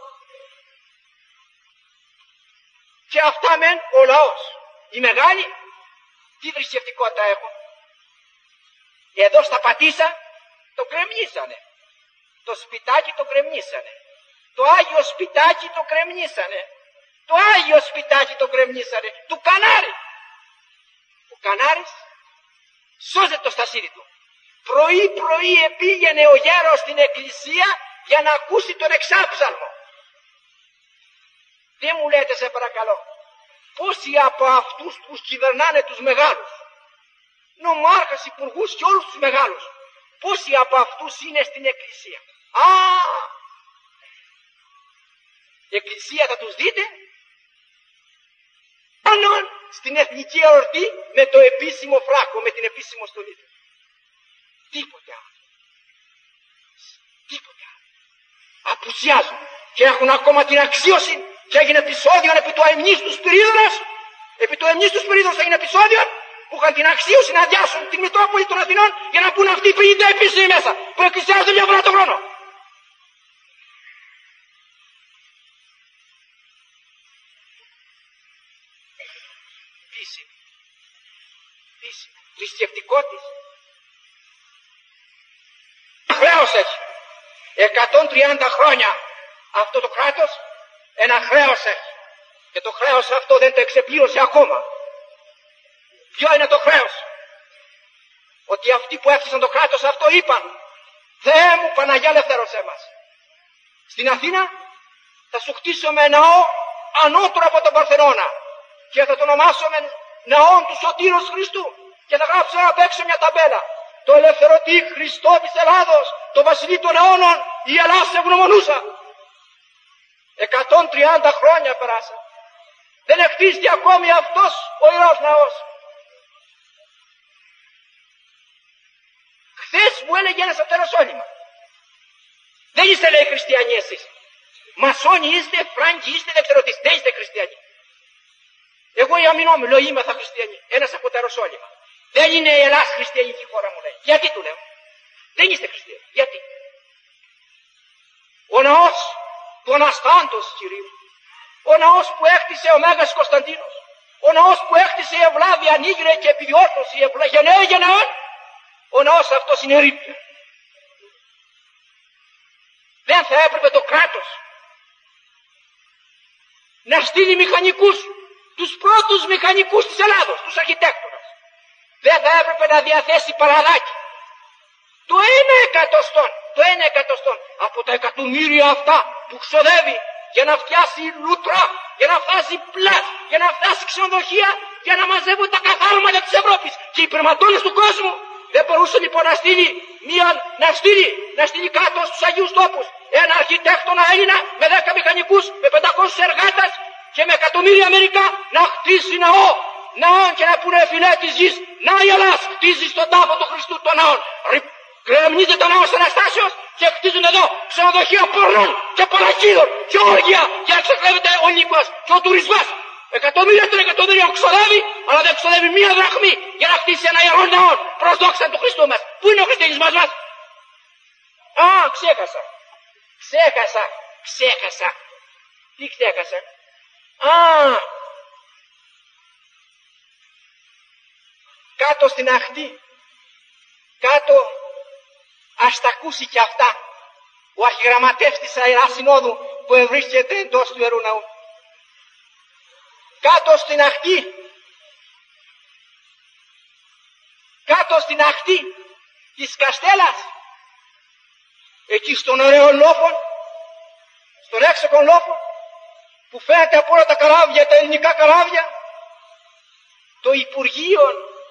Και αυτά μεν ο λαός. Οι μεγάλοι τι θρησκευτικότητα έχουν? Εδώ στα Πατήσια το κρεμνίσανε. Το σπιτάκι το κρεμνίσανε. Το Άγιο Σπιτάκι το κρεμνίσανε. Το Άγιο Σπιτάκι το κρεμνίσανε. Του Κανάρι. Ο Κανάρης σώζεται το στασίδι του. Πρωί επήγαινε ο γέρος στην εκκλησία για να ακούσει τον εξάψαλμο. Δεν μου λέτε σε παρακαλώ, πόσοι από αυτούς που κυβερνάνε τους μεγάλους, νομάρχας, υπουργούς και όλους τους μεγάλους, πόσοι από αυτούς είναι στην εκκλησία? Εκκλησία θα τους δείτε πάνω στην εθνική εορτή με το επίσημο φράκο, με την επίσημο στολή του. Τίποτε άλλο. Απουσιάζουν και έχουν ακόμα την αξίωση και έγινε επεισόδιο επί του αιμνής του Σπυρίδωνος. Επί του αιμνής του Σπυρίδωνος έγινε επεισόδιο που είχαν την αξίωση να αδειάσουν την Μητρόπολη των Αθηνών για να πούν αυτοί οι 50 επίσημοι μέσα που εκκλησιάζονται μια φορά το χρόνο. Θρησκευτικό της. Χρέος έχει. 130 χρόνια αυτό το κράτος ένα χρέος έχει. Και το χρέος αυτό δεν το εξεπλήρωσε ακόμα. Ποιο είναι το χρέος? Ότι αυτοί που έφτιαξαν το κράτος αυτό είπαν: Θεέ μου, Παναγιά, ελευθέρωσέ μας. Στην Αθήνα θα σου χτίσουμε ναό ανώτερο από τον Παρθενώνα και θα το ονομάσουμε ναόν του Σωτήρος Χριστού και θα γράψουμε απ' έξω μια ταμπέλα. Το ελευθερωτή Χριστό της Ελλάδος, το βασιλεί των αιώνων, η Ελλάδα σε ευγνωμονούσα. 130 χρόνια περάσαν. Δεν εκτίζεται ακόμη αυτός ο ιερός ναός. Χθες μου έλεγε ένας από το Ιεροσόλυμα. Δεν είστε, λέει, χριστιανοί εσείς. Μασόνοι είστε, φράγκοι είστε, δεν ξέρω τι. Δεν είστε χριστιανοί. Εγώ η αμυνόμαι, λέω, είμαι θα χριστιανοί. Ένας από τα Ιεροσόλυμα. Δεν είναι η Ελλάδα χριστιανική χώρα, μου λέει. Γιατί του λέω? Δεν είστε χριστιανοί. Γιατί? Ο ναός του Αναστάντος, Κυρίου. Ο ναός που έκτισε ο Μέγας Κωνσταντίνος. Ο ναός που έκτισε η Ευλάβεια Νίγηρε και επιδιόρθωσε η γενναία γενναιών. Ο ναός αυτός είναι ρήτμιο. Δεν θα έπρεπε το κράτος να στείλει μηχανικούς, τους πρώτους μηχανικούς της Ελλάδος, τους αρχιτέκτονες. Δεν θα έπρεπε να διαθέσει παραδάκι το 1/100 από τα εκατομμύρια αυτά που ξοδεύει για να φτιάσει λούτρα, για να φτάσει πλάς, για να φτάσει ξενοδοχεία, για να μαζεύουν τα καθάρματα της Ευρώπης και οι πρεματώνες του κόσμου. Δεν μπορούσε λοιπόν να στείλει κάτω στους Αγίους Τόπους ένα αρχιτέκτονα Έλληνα με 10 μηχανικούς, με 500 εργάτες και με εκατομμύρια μερικά να χτίσει ναό και να πούνε φιλέ της γης, να η Ελλάς χτίζει στον τάφο του Χριστού των ναών. Κρεμνίζεται το ναός Αναστάσεως και χτίζουν εδώ ξενοδοχεία πορνών και παρακίδων και όργια για να ξεκλέβεται ο λύκος και ο τουρισμός. Εκατομμύρια των εκατομμύριων ξοδεύει, αλλά δεν ξοδεύει μία δραχμή για να χτίσει ένα ιερό ναό προς δόξα του Χριστού μας. Πού είναι ο χριστιανισμός μας? Α, ξέχασα. Τι ξέχασα? Κάτω στην αχτή, κάτω, ας τα ακούσει και αυτά ο αρχιγραμματεύς της Ιεράς Συνόδου που ευρίσκεται εντός του Ιερού Ναού. Κάτω στην αχτή της Καστέλας, εκεί στον ωραίο λόφο, στον έξοχο λόφο που φαίνεται από όλα τα καράβια, τα ελληνικά καράβια, το Υπουργείο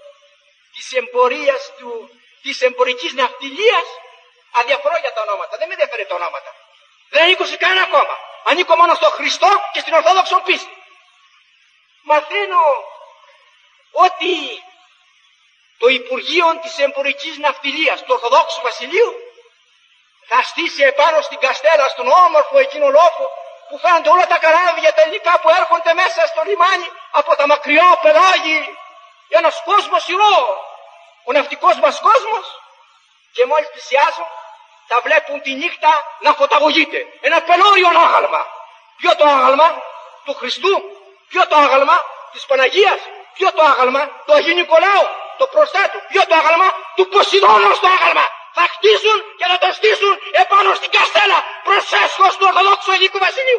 της Εμπορικής Ναυτιλίας. Αδιαφορώ για τα ονόματα, δεν με ενδιαφέρει τα ονόματα. Δεν ανήκω σε κανένα κόμμα. Ανήκω μόνο στο Χριστό και στην Ορθόδοξο πίστη. Μαθαίνω ότι το Υπουργείο της Εμπορικής Ναυτιλίας του Ορθοδόξου Βασιλείου θα στήσει επάνω στην Καστέλα, στον όμορφο εκείνο λόφο που φαίνονται όλα τα καράβια τα ελληνικά που έρχονται μέσα στο λιμάνι από τα μακριά πελάγι. Ένας κόσμος ηρώ, ο ναυτικός μας κόσμος, και μόλις πλησιάζουν τα βλέπουν τη νύχτα να φωταγωγείται. Ένα πελώριο άγαλμα. Ποιο το άγαλμα? Του Χριστού. Ποιο το άγαλμα? Της Παναγίας. Ποιο το άγαλμα? Του Αγίου Νικολάου, το προστάτου. Ποιο το άγαλμα? Του Ποσειδώνα το άγαλμα. Θα χτίσουν και θα το στήσουν επάνω στην Καστέλα προς έσχος του Ορθοδόξου Ελληνικού Βασιλείου.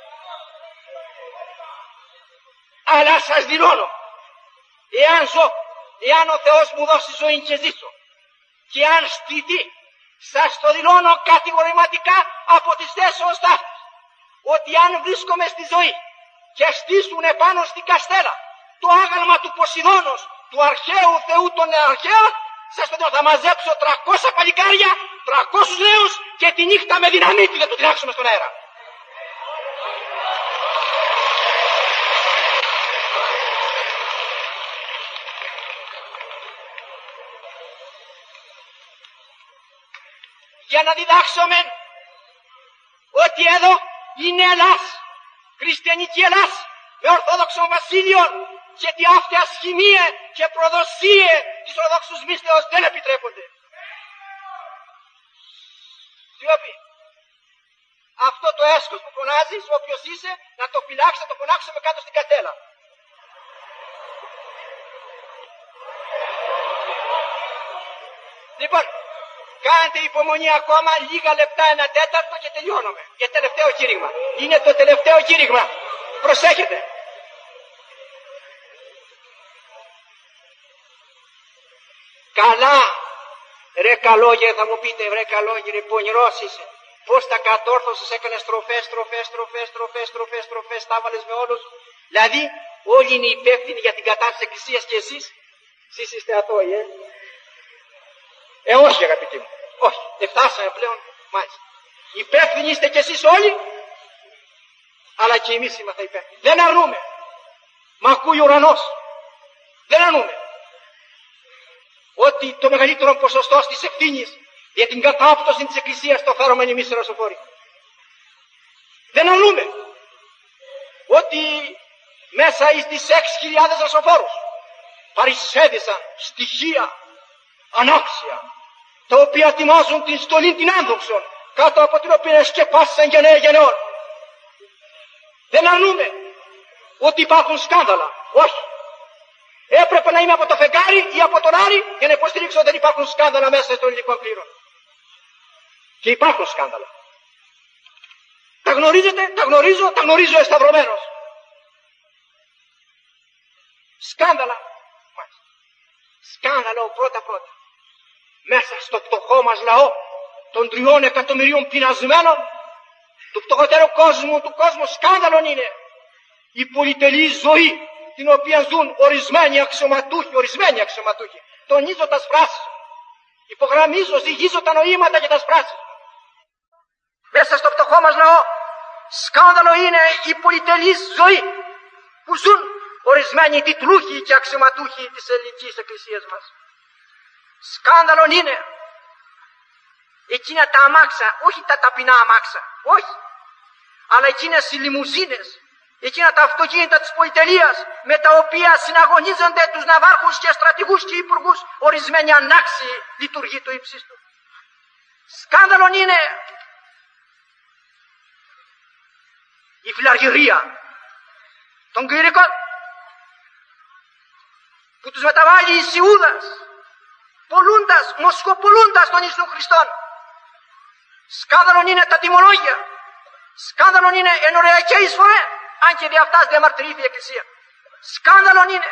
Αλλά σας δηλώνω, εάν ζω, εάν ο Θεός μου δώσει ζωή και ζήσω, και αν στηθεί, σας το δηλώνω κατηγορηματικά από τις θέσεις ως ταύτης, ότι αν βρίσκομαι στη ζωή και στήσουν επάνω στην Καστέλα το άγαλμα του Ποσειδώνος, του αρχαίου Θεού των αρχαίων, σας το λέω, θα μαζέψω 300 παλικάρια, 300 νέους και τη νύχτα με δυναμίτη θα του τυνάξουμε στον αέρα. Για να διδάξουμε ότι εδώ είναι Ελλάς, χριστιανική Ελλάς, με Ορθόδοξο Βασίλειο, και τι αυτές σχημίε και προδοσίε της Ορθόδοξους μίστεως δεν επιτρέπονται. Σιωπή. Αυτό το έσχος που φωνάζεις, όποιος είσαι, να το φυλάξεις, να το φωνάξουμε κάτω στην Καστέλα. Λοιπόν, κάντε υπομονή ακόμα λίγα λεπτά, 1/4 και τελειώνουμε. Και τελευταίο κήρυγμα. Είναι το τελευταίο κήρυγμα. Προσέχετε. Καλά, ρε καλόγερε, θα μου πείτε, ρε καλόγερε, πονηρός είσαι. Πώς τα κατόρθωσες, έκανες στροφές, τα έβαλες με όλους. Δηλαδή όλοι είναι υπεύθυνοι για την κατάσταση της Εκκλησίας και εσείς είστε αθώοι, όχι αγαπητοί μου, όχι, φτάσαμε πλέον, μάλιστα. Υπεύθυνοι είστε κι εσείς όλοι, αλλά και εμείς είμαστε υπεύθυνοι. Δεν αρνούμε, μ' ακούει ο ουρανός, δεν αρνούμε ότι το μεγαλύτερο ποσοστό της ευθύνης για την κατάπτωση της Εκκλησίας το φέρουμε εμείς οι ρωσοφόροι. Δεν αρνούμε ότι μέσα στις 6.000 ρωσοφόρους παρισέδισαν στοιχεία ανάξια, τα οποία ετοιμάζουν την στολή την άνδοξον, κάτω από την οποία σκεπάσαν γενναία γενναιών. Δεν αρνούμε ότι υπάρχουν σκάνδαλα, όχι. Έπρεπε να είμαι από το φεγγάρι ή από τον Άρη για να υποστηρίξω ότι δεν υπάρχουν σκάνδαλα μέσα στο ελληνικό κλήρο. Και υπάρχουν σκάνδαλα. Τα γνωρίζετε, τα γνωρίζω εσταυρωμένος. Σκάνδαλα. Σκάνδαλο πρώτα. Μέσα στο φτωχό μας λαό των 3 εκατομμυρίων πεινασμένων, του φτωχότερου κόσμου, σκάνδαλον είναι η πολυτελή ζωή την οποία ζουν ορισμένοι αξιωματούχοι. Τονίζω τα φράσεις, υπογραμμίζω, ζυγίζω τα νοήματα και τα φράσεις. Μέσα στο φτωχό μας λαό σκάνδαλο είναι η πολυτελή ζωή που ζουν ορισμένοι τιτλούχοι και αξιωματούχοι της ελληνικής εκκλησίας μας. Σκάνδαλον είναι εκείνα τα αμάξα, όχι τα ταπεινά αμάξα, όχι, αλλά εκείνες οι λιμουζίνες, εκείνα τα αυτοκίνητα της πολυτελείας με τα οποία συναγωνίζονται τους ναυάρχους και στρατηγούς και υπουργούς ορισμένοι ανάξιοι λειτουργοί του ύψιστου. Σκάνδαλον είναι η φιλαργυρία των κληρικών που τους μεταβάλλει η Ιούδας, μοσχοπολούντας τον Ιησού Χριστόν. Σκάνδαλον είναι τα τιμολόγια, σκάνδαλον είναι ενοριακή εισφορέ, αν και δι' αυτάς διαμαρτυρήθηκε η Εκκλησία. Σκάνδαλον είναι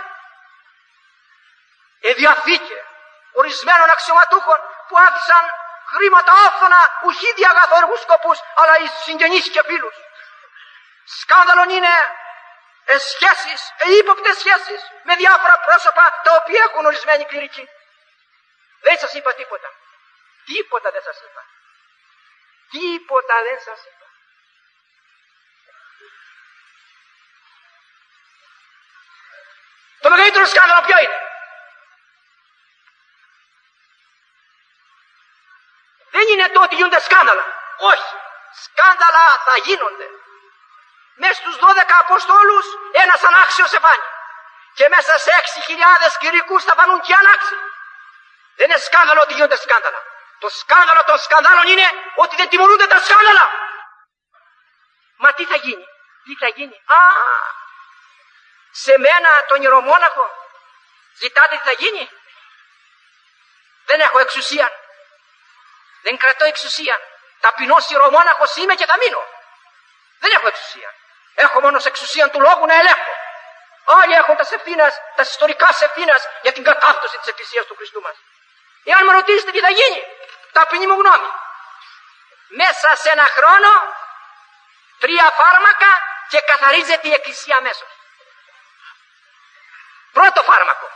διαθήκη ορισμένων αξιωματούχων που άφησαν χρήματα όφθονα ουχή για αγαθοργούς σκοπούς, αλλά εις συγγενείς και φίλους. Σκάνδαλον είναι σχέσεις, ύποπτες σχέσεις με διάφορα πρόσωπα τα οποία έχουν ορισμένοι κληρικοί. Δεν σας είπα τίποτα. Τίποτα δεν σας είπα. Τίποτα δεν σας είπα. Το μεγαλύτερο σκάνδαλο ποιο είναι? Δεν είναι το ότι γίνονται σκάνδαλα. Όχι. Σκάνδαλα θα γίνονται. Μέσα στους 12 Αποστόλους ένας ανάξιος εφάνει. Και μέσα σε 6.000 κηρικούς θα φανούν και ανάξιοι. Δεν είναι σκάνδαλο ότι γίνονται σκάνδαλα. Το σκάνδαλο των σκανδάλων είναι ότι δεν τιμωρούνται τα σκάνδαλα. Μα τι θα γίνει? Σε μένα τον ιερομόναχο ζητάτε τι θα γίνει? Δεν έχω εξουσία. Δεν κρατώ εξουσία. Ταπεινός ιερομόναχος είμαι και θα μείνω. Δεν έχω εξουσία. Έχω μόνο εξουσία του λόγου να ελέγχω. Όλοι έχουν τα ιστορικά ευθύνες για την κατάπτωση της Εκκλησίας του Χριστού μας. Εάν με ρωτήσετε τι θα γίνει, ταπεινή μου γνώμη, μέσα σε ένα χρόνο 3 φάρμακα και καθαρίζεται η Εκκλησία αμέσως. Πρώτο φάρμακο.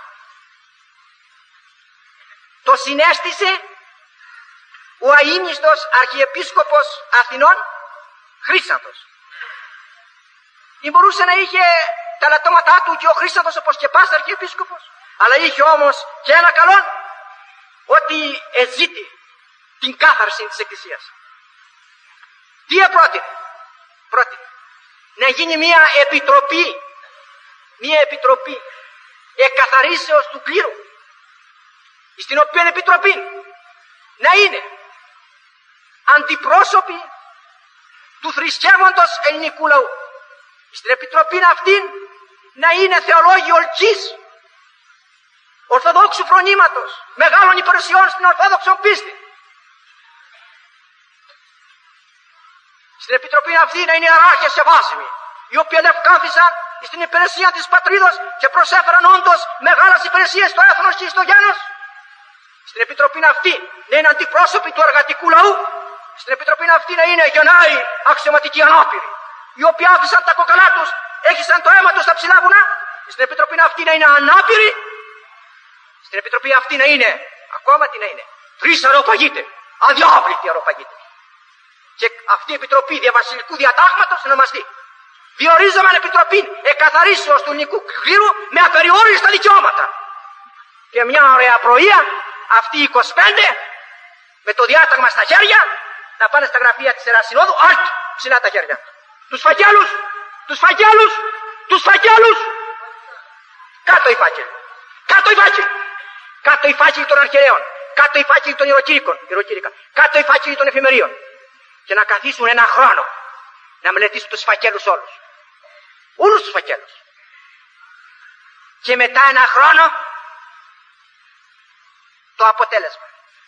Το συνέστησε ο αείμνηστος Αρχιεπίσκοπος Αθηνών Χρύσανθος. Ή μπορούσε να είχε τα λατώματά του και ο Χρύσανθος όπως και πας Αρχιεπίσκοπος, αλλά είχε όμως και ένα καλό, ότι εζήτη την κάθαρση της Εκκλησίας. Τι επρότεινε? Πρότεινε να γίνει μια επιτροπή εκαθαρίσεως του κλήρου, στην οποία επιτροπή να είναι αντιπρόσωποι του θρησκεύοντος ελληνικού λαού. Στην επιτροπή αυτή να είναι θεολόγοι ολκής, ορθοδόξου φρονήματος, μεγάλων υπηρεσιών στην ορθόδοξο πίστη. Στην επιτροπή αυτή να είναι ιεράρχες σεβάσιμοι, οι οποίοι λευκάνθησαν στην υπηρεσία της πατρίδος και προσέφεραν όντως μεγάλες υπηρεσίες στο έθνος και στο γένος. Στην επιτροπή αυτή να είναι αντιπρόσωποι του εργατικού λαού, στην επιτροπή αυτή να είναι γενναίοι αξιωματικοί ανώπηροι, οι οποίοι άφησαν τα κόκαλά τους, έχισαν το αίμα τους στα ψηλά βουνά. Στην επιτροπή αυτή να είναι ανάπηροι, στην επιτροπή αυτή να είναι, ακόμα τι να είναι, 3 αεροπαγίτες, αδιάβλητοι αεροπαγίτες. Και αυτή η επιτροπή διαβασιλικού διατάγματος να μας δει. Διορίζομαν επιτροπή εκαθαρίσεως του ελληνικού κλήρου με απεριόριστα δικαιώματα. Και μια ωραία πρωία, αυτοί οι 25, με το διάταγμα στα χέρια, να πάνε στα γραφεία της Ιεράς Συνόδου, ψηλά τα χέρια. Τους φακέλους, τους φακέλους, τους φακέλους. Κάτω οι φάκελοι, κάτω οι φάκελοι, κάτω οι φάκελοι των αρχαιρέων, κάτω οι φάκελοι των ιεροκήρυκων, κάτω οι φάκελοι των εφημερίων. Και να καθίσουν ένα χρόνο να μελετήσουν τους φακέλους όλους. Όλους τους φακέλους. Και μετά ένα χρόνο το αποτέλεσμα.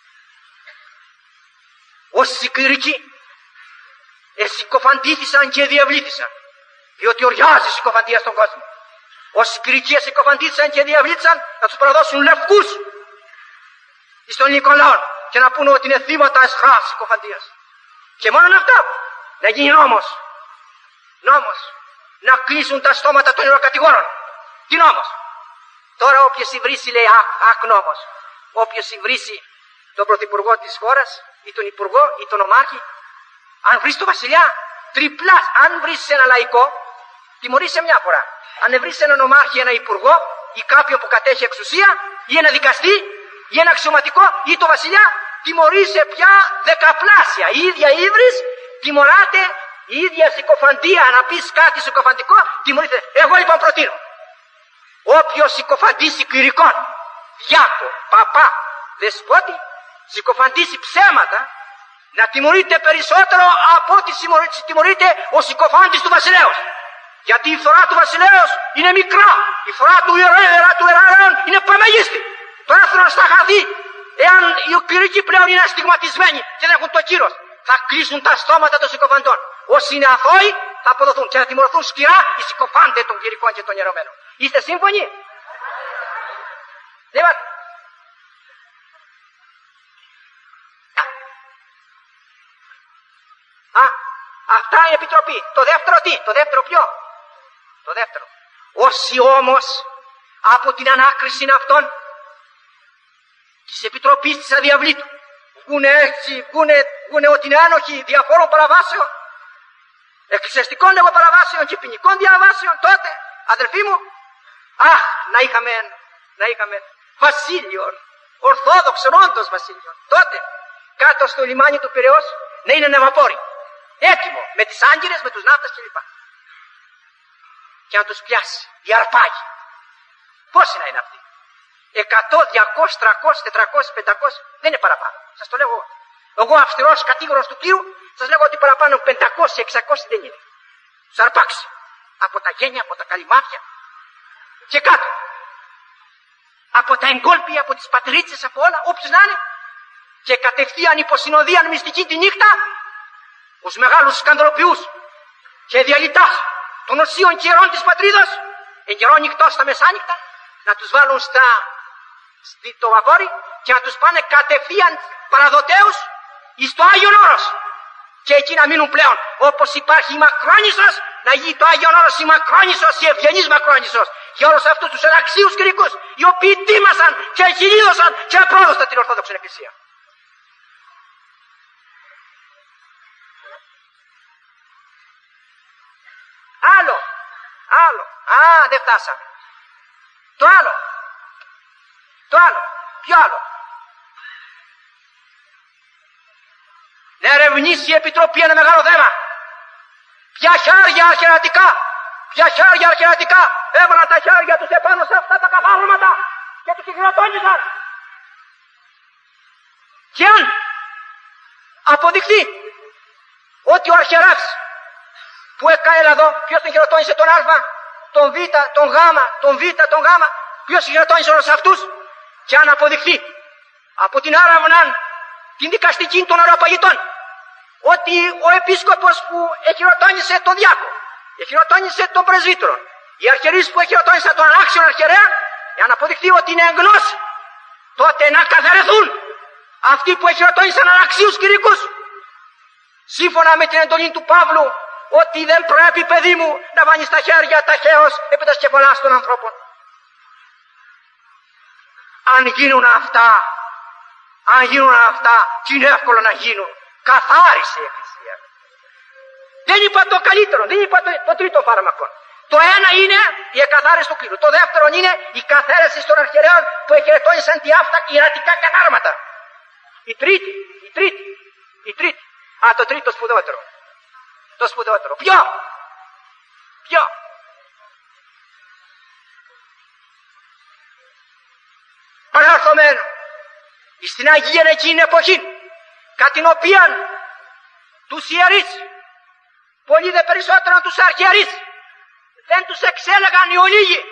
Όσοι κληρικοί εσυκοφαντήθησαν και διαβλήθησαν, διότι οριάζει η συκοφαντία στον κόσμο. Όσοι κληρικοί εσυκοφαντήθησαν και διαβλήθησαν, να τους παραδώσουν λευκούς στον ελληνικό λαό και να πούνε ότι είναι θύματα εσχράς συκοφαντίας. Και μόνο αυτό, να γίνει νόμος. Νόμος. Να κλείσουν τα στόματα των ιεροκατηγόρων. Τι νόμος? Τώρα όποιος υβρίσει λέει αχ νόμος. Όποιος υβρίσει τον πρωθυπουργό της χώρας ή τον υπουργό ή τον ομάρχη, αν βρεις τον βασιλιά, τριπλάς. Αν βρεις ένα λαϊκό, τιμωρείσαι μια φορά. Αν βρεις έναν ομάρχη, ένα υπουργό ή κάποιον που κατέχει εξουσία ή ένα δικαστή ή ένα αξιωματικό ή τον βασιλιά, τιμωρείσαι πια δεκαπλάσια. Η ίδια ύβρις τιμωράται, η ίδια συκοφαντία να πεις κάτι συκοφαντικό, τιμωρείται. Εγώ λοιπόν προτείνω. Όποιος συκοφαντήσει κληρικών, διάκο, παπά, δεσπότη, συκοφαντήσει ψέματα, να τιμωρείται περισσότερο από ό,τι τιμωρείται ο συκοφάντης του βασιλέως. Γιατί η φθορά του βασιλέως είναι μικρά, η φθορά του ιεραρέων είναι παμεγίστη. Το έθνος θα χαθεί εάν οι κληρικοί πλέον είναι στιγματισμένοι και δεν έχουν το κύρος. Θα κλείσουν τα στόματα των συκοφαντών. Όσοι είναι αθώοι θα αποδοθούν και θα τιμωρηθούν σκληρά οι συκοφάντες των κληρικών και των ιερωμένων. Είστε σύμφωνοι? Λοιπόν, αυτά είναι η επιτροπή. Το δεύτερο τι? Το δεύτερο ποιο? Το δεύτερο. Όσοι όμως από την ανάκριση αυτών της επιτροπής της αδιαβλήτου βγούνε έτσι, βγούνε ότι είναι άνοχοι διαφόρων παραβάσεων, εκκλησιαστικών εγώ παραβάσεων και ποινικών διαβάσεων, τότε αδελφοί μου, να είχαμε βασίλειον, ορθόδοξον όντως βασίλειον, τότε κάτω στο λιμάνι του Πειραιώς να είναι ναυαπόροι, έτοιμο με τις άγκυρες, με τους ναύτες κλπ. Και να τους πιάσει οι αρπάγοι. Πόσοι να είναι αυτοί? 100, 200, 300, 400, 500, δεν είναι παραπάνω. Σας το λέω εγώ. Εγώ αυστηρός κατήγορος του κλήρου, σας λέγω ότι παραπάνω 500, 600 δεν είναι. Τους αρπάξει. Από τα γένια, από τα καλυμάτια και κάτω. Από τα εγκόλπια, από τις πατρίτσες, από όλα, όποιος να είναι. Και κατευθείαν υποσυνοδίαν μυστική τη νύχτα, ως μεγάλους σκανδαλοποιούς και διαλυτάς των οσίων και ιερών της πατρίδας, εν καιρό νυχτό στα μεσάνυχτα, να τους βάλουν στο βαπόρι και να τους πάνε κατευθείαν παραδοτέους εις το Άγιον Όρος. Και εκεί να μείνουν πλέον. Όπως υπάρχει η Μακρόνισσος, να γίνει το Άγιον Όρος η Μακρόνισσος, η ευγενής Μακρόνισσος. Για όλους αυτούς τους εναξίους κηρικούς, οι οποίοι τίμασαν και εκχυλίδωσαν και απρόδωσαν την Ορθόδοξη Εκκλησία. Άλλο. Δεν φτάσαμε. Το άλλο. Ποιο άλλο? Να ερευνήσει η Επιτροπή ένα μεγάλο θέμα. Ποια χέρια αρχαιρατικά έβαλαν τα χέρια τους επάνω σε αυτά τα καθάρματα και τους συγκροτώνησαν. Και αν αποδειχθεί ότι ο αρχιερεύς που έκαελα εδώ, ποιος τον χειροτώνησε, τον Α, τον Β, τον Γ, τον Β, τον Γ, ποιος χειροτώνησε όλους αυτούς, και αν αποδειχθεί από την άραβνα την δικαστική των αεροπαγητών ότι ο επίσκοπος που εχειροτώνησε τον διάκο, εχειροτώνησε τον πρεσβύτερο, οι αρχιερείς που εχειροτώνησαν τον ανάξιον αρχιερέα, αν αποδειχθεί ότι είναι εγγνώση, τότε να καθαρεθούν αυτοί που εχειροτώνησαν αναξίους κηρικούς σύμφωνα με την εντολή του Παύλου, ότι δεν πρέπει, παιδί μου, να βάνεις τα χέρια ταχαίως επί τα σκεφαλάς των ανθρώπων. Αν γίνουν αυτά, και είναι εύκολο να γίνουν, καθάρισε η Εκκλησία. Δεν είπα το καλύτερο, δεν είπα το τρίτο φάρμακο. Το ένα είναι η εκαθάριση του κλήρου. Το δεύτερο είναι η καθαίρεση των αρχιερέων που εχαιρετώνησαν τη αυτά ιερατικά κατάρματα. Η τρίτη. Το τρίτο σπουδαιότερο. Το σπουδαιότερο. Ποιο? Παραρθωμένο στην Αγία εκείνη εποχή, κατά την οποία τους ιερείς, πολύ δε περισσότερο τους αρχιερείς, δεν τους εξέλεγαν οι ολίγοι,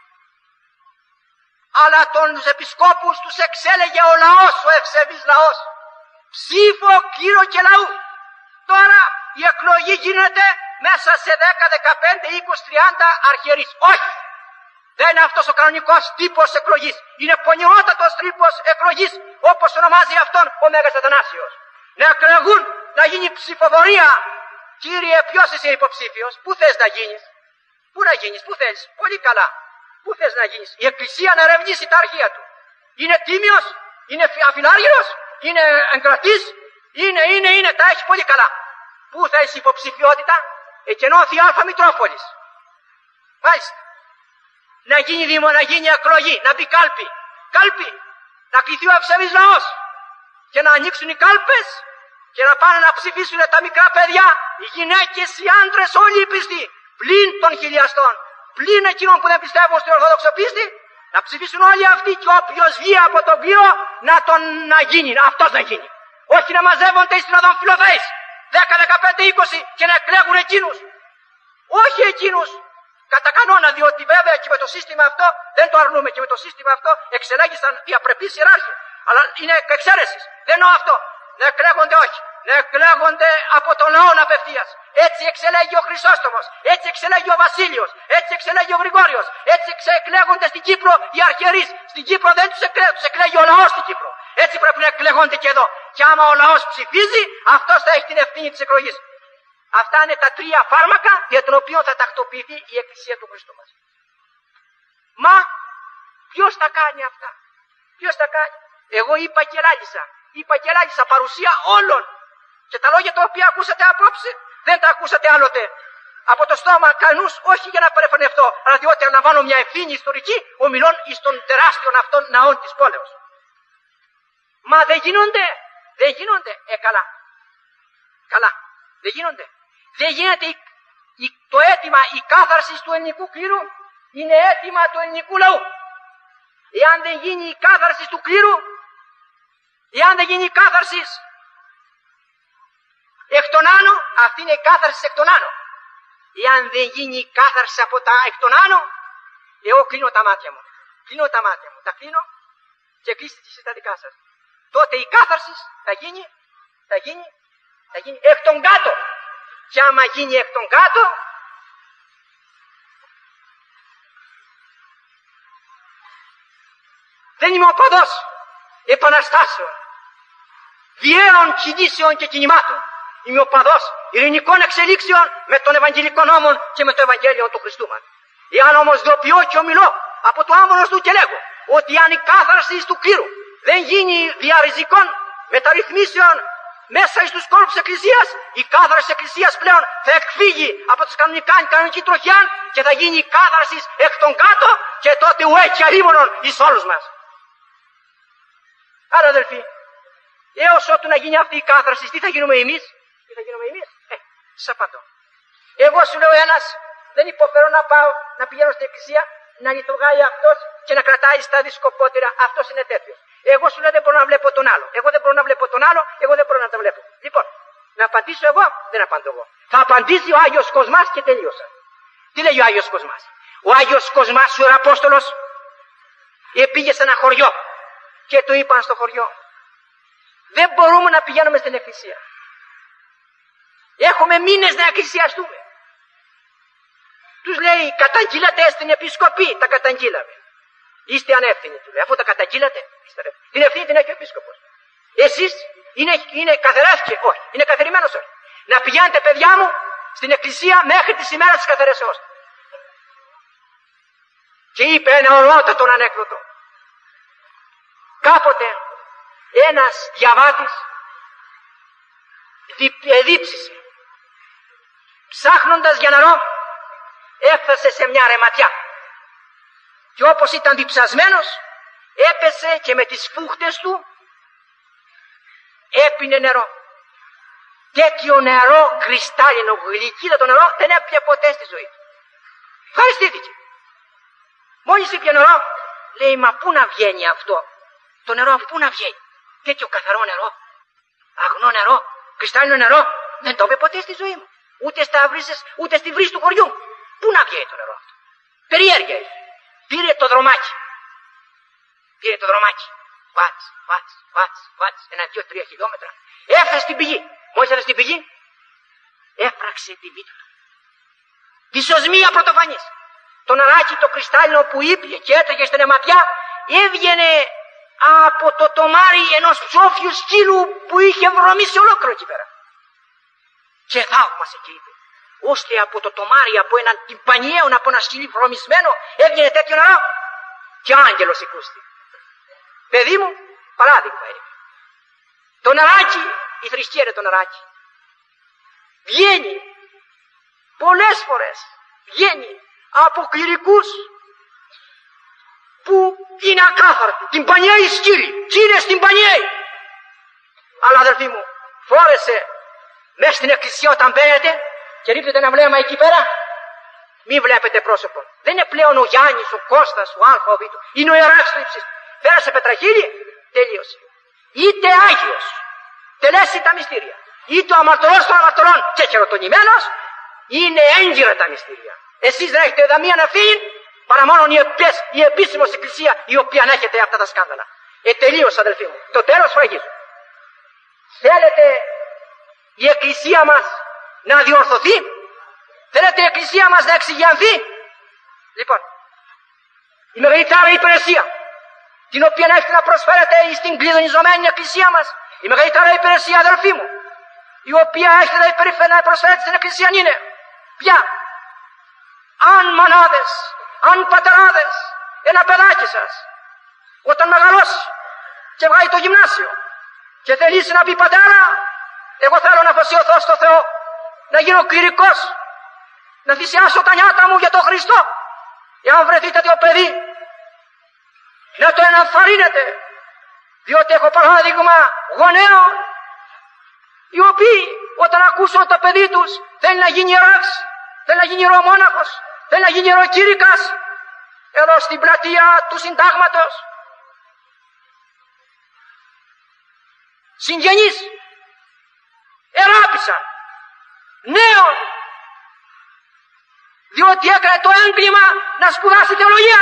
αλλά τους επισκόπους τους εξέλεγε ο λαός, ο ευσεβής λαός, ψήφο, κύρο και λαού. Τώρα η εκλογή γίνεται μέσα σε 10, 15, 20, 30 αρχιερείς. Όχι! Δεν είναι αυτός ο κανονικός τύπος εκλογής. Είναι πονηρότατος τύπος εκλογής, όπως ονομάζει αυτόν ο Μέγας Αθανάσιος. Να εκλεγούν, να γίνει ψηφοφορία. Κύριε, ποιος είσαι υποψήφιος, πού θες να γίνεις? Πού θες? Πολύ καλά. Πού θες να γίνεις? Η Εκκλησία να ερευνήσει τα αρχεία του. Είναι τίμιος, είναι αφιλάργυρος, είναι εγκρατής, είναι, τα έχει πολύ καλά. Πού θες υποψηφιότητα? Εκενώθη Α Μητρόπολης. Μάλιστα. Να γίνει δήμο, να γίνει εκλογή, να μπει κάλπη. Να κληθεί ο ευσεβής λαός. Και να ανοίξουν οι κάλπες και να πάνε να ψηφίσουν τα μικρά παιδιά, οι γυναίκες, οι άντρες, όλοι οι πιστοί. Πλην των χιλιαστών, πλην εκείνων που δεν πιστεύουν στην Ορθόδοξο πίστη, να ψηφίσουν όλοι αυτοί και όποιος βγει από τον κλήρο να γίνει, αυτός να γίνει. Όχι να μαζεύονται στην οδόν Φιλοθέης, 10, 15, 20 και να εκλέγουν εκείνους. Όχι εκείνους. Κατά κανόνα, διότι βέβαια και με το σύστημα αυτό, δεν το αρνούμε, και με το σύστημα αυτό εξελέγησαν οι απρεπείς ιεράρχες. Αλλά είναι εξαίρεσης. Δεν εννοώ αυτό. Να εκλέγονται όχι. Να εκλέγονται από τον λαό απευθείας. Έτσι εξελέγει ο Χρυσόστομος. Έτσι εξελέγει ο Βασίλειος. Έτσι εξελέγει ο Γρηγόριος. Έτσι εξεκλέγονται στην Κύπρο οι αρχιερείς. Στην Κύπρο δεν τους εκλέγει ο λαός στην Κύπρο. Έτσι πρέπει να εκλέγονται και εδώ. Και άμα ο λαός ψηφίζει, αυτός θα έχει την ευθύνη της εκλογής. Αυτά είναι τα τρία φάρμακα για τον οποίο θα τακτοποιηθεί η Εκκλησία του Χριστού μας. Μα ποιος τα κάνει αυτά? Ποιος τα κάνει? Εγώ είπα και λάλησα παρουσία όλων. Και τα λόγια τα οποία ακούσατε απόψε δεν τα ακούσατε άλλοτε από το στόμα κανούς, όχι για να περηφανευτώ, αλλά διότι αναλαμβάνω μια ευθύνη ιστορική ομιλών εις των τεράστιων αυτών ναών της πόλεως. Μα δεν γίνονται. Καλά. Δεν γίνονται. Δεν γίνεται το αίτημα, η κάθαρση του ελληνικού κλήρου είναι αίτημα του ελληνικού λαού. Εάν δεν γίνει η κάθαρση του κλήρου, εάν δεν γίνει η κάθαρση εκ των άνω, αυτή είναι η κάθαρση εκ των άνω. Εάν δεν γίνει η κάθαρση από τα εκ των άνω, εγώ κλείνω τα μάτια μου. Τα κλείνω και κλείστε εσείς τα δικά σας. Τότε η κάθαρση θα γίνει εκ των κάτω. Και άμα γίνει εκ των κάτω, δεν είμαι οπαδός επαναστάσεων, βιαίων κινήσεων και κινημάτων. Είμαι οπαδός ειρηνικών εξελίξεων με τον Ευαγγελικό νόμο και με το Ευαγγέλιο του Χριστού μας. Εάν όμως δοποιώ και ομιλώ από το άμμονος του και λέγω ότι αν η κάθαρση του κλήρου δεν γίνει διαριζικών μεταρρυθμίσεων μέσα στους κόλπους της Εκκλησίας, η κάθαρση της Εκκλησίας πλέον θα εκφύγει από την κανονική τροχιά και θα γίνει η κάθαρση εκ των κάτω και τότε ουέ και αρήμωνον εις όλους μας. Άρα αδελφοί, έως ότου να γίνει αυτή η κάθαρση, τι θα γίνουμε εμείς? Σας απαντώ. Εγώ σου λέω ένας, δεν υποφέρω να πάω να πηγαίνω στην Εκκλησία, να λειτουργάει αυτός και να κρατάει στα δισκοπότερα. Αυτός είναι τέτοιος. Εγώ σου λέω δεν μπορώ να βλέπω τον άλλο. Εγώ δεν μπορώ να τα βλέπω. Λοιπόν, να απαντήσω εγώ, δεν απαντώ εγώ. Θα απαντήσει ο Άγιος Κοσμάς και τελείωσα. Τι λέει ο Άγιος Κοσμάς? Ο Άγιος Κοσμάς, ο Ιεραπόστολος, πήγε σε ένα χωριό και του είπαν στο χωριό, δεν μπορούμε να πηγαίνουμε στην Εκκλησία. Έχουμε μήνες να εκκλησιαστούμε. Τους λέει, καταγγείλατε στην Επισκοπή. Τα καταγγείλαμε. Είστε ανεύθυνοι, του λέει. Αφού τα καταγγείλατε, είστε ανεύθυνοι. Την ευθύνη την έχει ο Επίσκοπος. Εσείς είναι καθαρέθηκε? Όχι. Είναι καθαρημένος? Όχι. Να πηγαίνετε, παιδιά μου, στην εκκλησία μέχρι τη ημέρα της καθαρέσεως. Και είπε ένα ολότατον ανέκδοτο. Κάποτε ένας διαβάτης εδίψησε. Ψάχνοντας για νερό, έφτασε σε μια ρεματιά. Και όπως ήταν διψασμένος, έπεσε και με τις φούχτες του έπινε νερό. Τέτοιο νερό, κρυστάλλινο, γλυκύτατο νερό, δεν έπιε ποτέ στη ζωή του. Ευχαριστήθηκε. Μόλις ήπια νερό, λέει, μα πού να βγαίνει αυτό το νερό, πού να βγαίνει? Τέτοιο καθαρό νερό, αγνό νερό, κρυστάλλινο νερό, δεν το είπε ποτέ στη ζωή μου. Ούτε στα βρύσες, ούτε στη βρύση του χωριού. Πού να βγαίνει το νερό αυτό? Περίεργε. Πήρε το δρομάκι. Βάτς, 1-2-3 χιλιόμετρα. Έφτασε στην πηγή. Μόλις έφτασε στην πηγή, έφραξε τη μύτη του. Της οσμία πρωτοφανής. Το νεράκι το κρυστάλλινο που ήπιε και έτρεχε στην αιματιά, έβγαινε από το τομάρι ενός ψόφιου σκύλου που είχε βρωμίσει ολόκληρο εκεί πέρα. Και θαύμασε και είπε, ώστε από το τομάρι, από έναν τυμπανιαίο, από ένα σκυλί βρωμισμένο, έβγαινε τέτοιο νερό. Και ο άγγελος εκούστη. Παιδί μου, παράδειγμα είναι. Το νεράκι, η θρησκεία είναι το νεράκι. Βγαίνει πολλές φορές, βγαίνει από κληρικούς που είναι ακάθαρτοι, τυμπανιαίοι σκύλοι, κύριες τυμπανιαίοι. Αλλά αδελφοί μου, φόρεσε μέσα στην εκκλησία όταν μπαίνετε και ρίχνετε ένα βλέμμα εκεί πέρα, μην βλέπετε πρόσωπο. Δεν είναι πλέον ο Γιάννης, ο Κώστας, ο Α, ο Β. Είναι ο ιεράρχης του ύψης. Πέρασε πετραχύλι, τελείωσε. Είτε Άγιος, τελέσει τα μυστήρια, είτε ο αμαρτωλός των αμαρτωλών και χειροτονημένος, είναι έγκυρα τα μυστήρια. Εσείς δεν έχετε δαμία να φύγει, παρά μόνο η επίσημος εκκλησία η οποία ανέχεται αυτά τα σκάνδαλα. Τελείωσε, αδελφοί μου. Το τέλος φραγίζει. Θέλετε η εκκλησία μας να διορθωθεί? Θέλετε η εκκλησία μας να εξηγιανθεί? Λοιπόν, η μεγαλύτερη υπηρεσία την οποία έχετε να προσφέρετε στην κλειδονιζωμένη εκκλησία μας, η μεγαλύτερη υπηρεσία, αδελφοί μου, η οποία έχετε να προσφέρετε στην εκκλησία είναι ποια? Αν μανάδες, αν πατεράδες, ένα παιδάκι σας όταν μεγαλώσει και βγάλει το γυμνάσιο και θελήσει να πει, πατέρα, εγώ θέλω να αφοσιωθώ στο Θεό, να γίνω κληρικός, να θυσιάσω τα νιάτα μου για τον Χριστό, εάν βρεθείτε το παιδί, να το εναθαρρύνετε, διότι έχω παράδειγμα γονέων οι οποίοι όταν ακούσουν το παιδί τους θέλει να γίνει ιεράρχης, θέλει να γίνει ιερομόναχος, θέλει να γίνει ιεροκήρυκας, εδώ στην πλατεία του Συντάγματος συγγενείς εράπησαν νέων, διότι έκανε το έγκλημα να σπουδάσει θεολογία,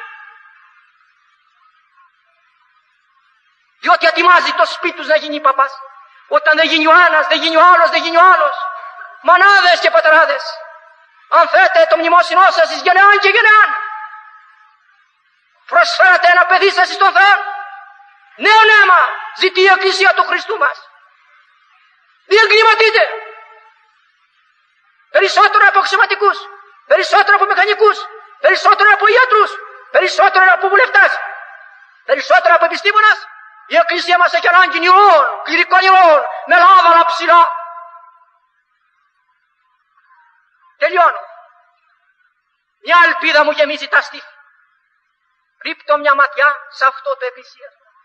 διότι ετοιμάζει το σπίτι τους να γίνει παπάς. Όταν δεν γίνει ο ένας, δεν γίνει ο άλλος, δεν γίνει ο άλλος. Μανάδες και πατεράδες, αν θέτε το μνημόσυνό σας εις γενεάν και γενεάν, προσφέρατε ένα παιδί σας εις τον Θεό, νέο νέμα ζητεί η Εκκλησία του Χριστού μας. Διεγκληματείτε περισσότερο από αξιωματικούς, περισσότερο από μηχανικούς, περισσότερο από ιατρούς, περισσότερο από βουλευτές, περισσότερο από επιστήμονες. Η Εκκλησία μας έχει ανάγκη νηρών, κληρικών νηρών, με λάβαρα ψηλά. Τελειώνω. Μια ελπίδα μου γεμίζει τα στήθη. Ρίπτω μια ματιά σε αυτό το εκκλησία.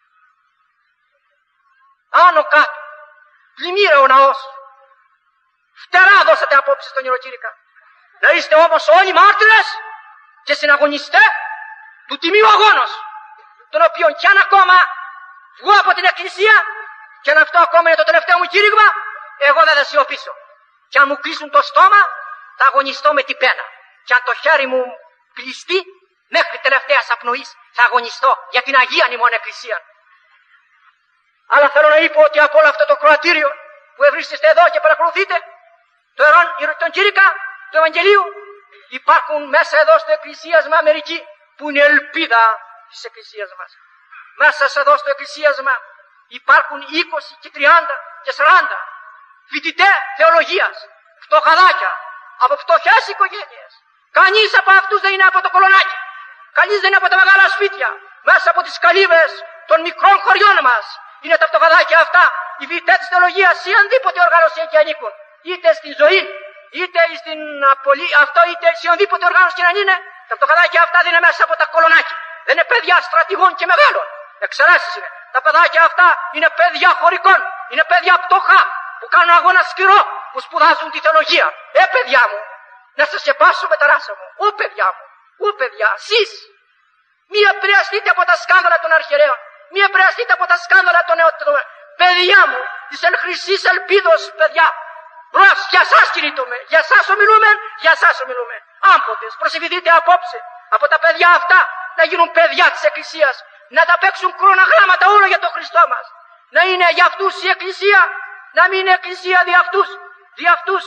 Άνω κάτω, πλημμύρα ο ναός. Φτερά δώσατε απόψε στον ιεροκήρυκα. Να είστε όμως όλοι μάρτυρες και συναγωνιστές του τιμίου αγώνος, τον οποίον κι αν ακόμα βγω από την εκκλησία και αν αυτό ακόμα είναι το τελευταίο μου κήρυγμα, εγώ δεν θα σιωπήσω. Και αν μου κλείσουν το στόμα, θα αγωνιστώ με την πένα. Και αν το χέρι μου κλειστεί, μέχρι τελευταίας απνοής θα αγωνιστώ για την Αγία Νημών Εκκλησία. Αλλά θέλω να είπω ότι από όλο αυτό το κροατήριο που ευρίσκεστε εδώ και παρακολουθείτε τον κήρυκα του Ευαγγελίου, υπάρχουν μέσα εδώ στο εκκλησίασμα μερικοί που είναι ελπίδα της εκκλησίας μας. Μέσα εδώ στο εκκλησίασμα υπάρχουν 20 και 30 και 40 φοιτητέ θεολογίας, φτωχαδάκια, από φτωχές οικογένειες. Κανείς από αυτούς δεν είναι από το κολονάκι. Κανείς δεν είναι από τα μεγάλα σπίτια. Μέσα από τις καλύβες των μικρών χωριών μας είναι τα φτωχαδάκια αυτά. Οι φοιτητές της θεολογίας ή αντίποτε οργάνωση εκεί ανήκουν. Είτε στην ζωή, είτε στην αυτό, είτε σε οδήποτε οργάνωση και να είναι. Τα φτωχαδάκια αυτά δεν είναι μέσα από τα κολονάκια. Δεν είναι παιδιά στρατηγών και μεγάλων. Εξαιρέσεις είναι. Τα παιδάκια αυτά είναι παιδιά χωρικών. Είναι παιδιά πτωχά που κάνουν αγώνα σκληρό, που σπουδάζουν τη θεολογία. Παιδιά μου, να σας επάσω με τα ράσα μου. Παιδιά μου, παιδιά, εσείς. Μη επηρεαστείτε από τα σκάνδαλα των αρχαιρέων. Μη επηρεαστείτε από τα σκάνδαλα των νεότερων. Παιδιά μου, της χρυσής ελπίδος, παιδιά. Προς, για σας κηρύττουμε, για σας ομιλούμε, για σας ομιλούμε. Άμποτες, προσευχηθείτε απόψε από τα παιδιά αυτά να γίνουν παιδιά της Εκκλησίας. Να τα παίξουν κροναγράμματα όλο για τον Χριστό μας. Να είναι για αυτούς η Εκκλησία, να μην είναι Εκκλησία δι' αυτούς. Δι' αυτούς.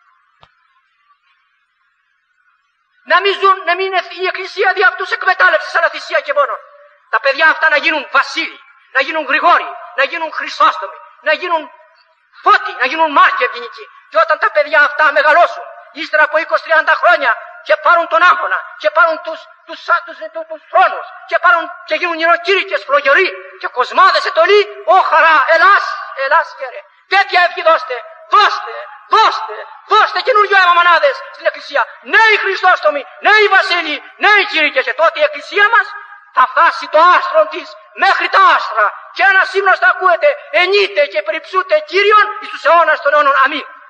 Να μην είναι η Εκκλησία δι' αυτούς εκμετάλλευσης, αλλά θυσία και μόνο. Τα παιδιά αυτά να γίνουν Βασίλοι, να γίνουν Γρηγόροι, να γίνουν Χρυσόστομοι, να γίνουν Φώτοι, να γίνουν μάρτυροι ευγενικοί. Και όταν τα παιδιά αυτά μεγαλώσουν, ύστερα από 20-30 χρόνια, και πάρουν τον άμπωνα, και πάρουν τους θρόνους, και γίνουν νοικοκήρυκες φλογεροί, και κοσμάδες ετωλοί, ω χαρά, Ελλάς χαίρε. Τέτοια ευχή δώστε καινούριο αίμα μανάδες στην Εκκλησία. Νέοι Χριστόστομοι, νέοι Βασίλειοι, νέοι κήρυκες. Και τότε η Εκκλησία μας θα φτάσει το άστρο της μέχρι τα άστρα. Και ένας ύμνος θα ακούεται, ενείτε και περιψούτε Κύριον εις τους αιώνας των αιώνων. Αμήν.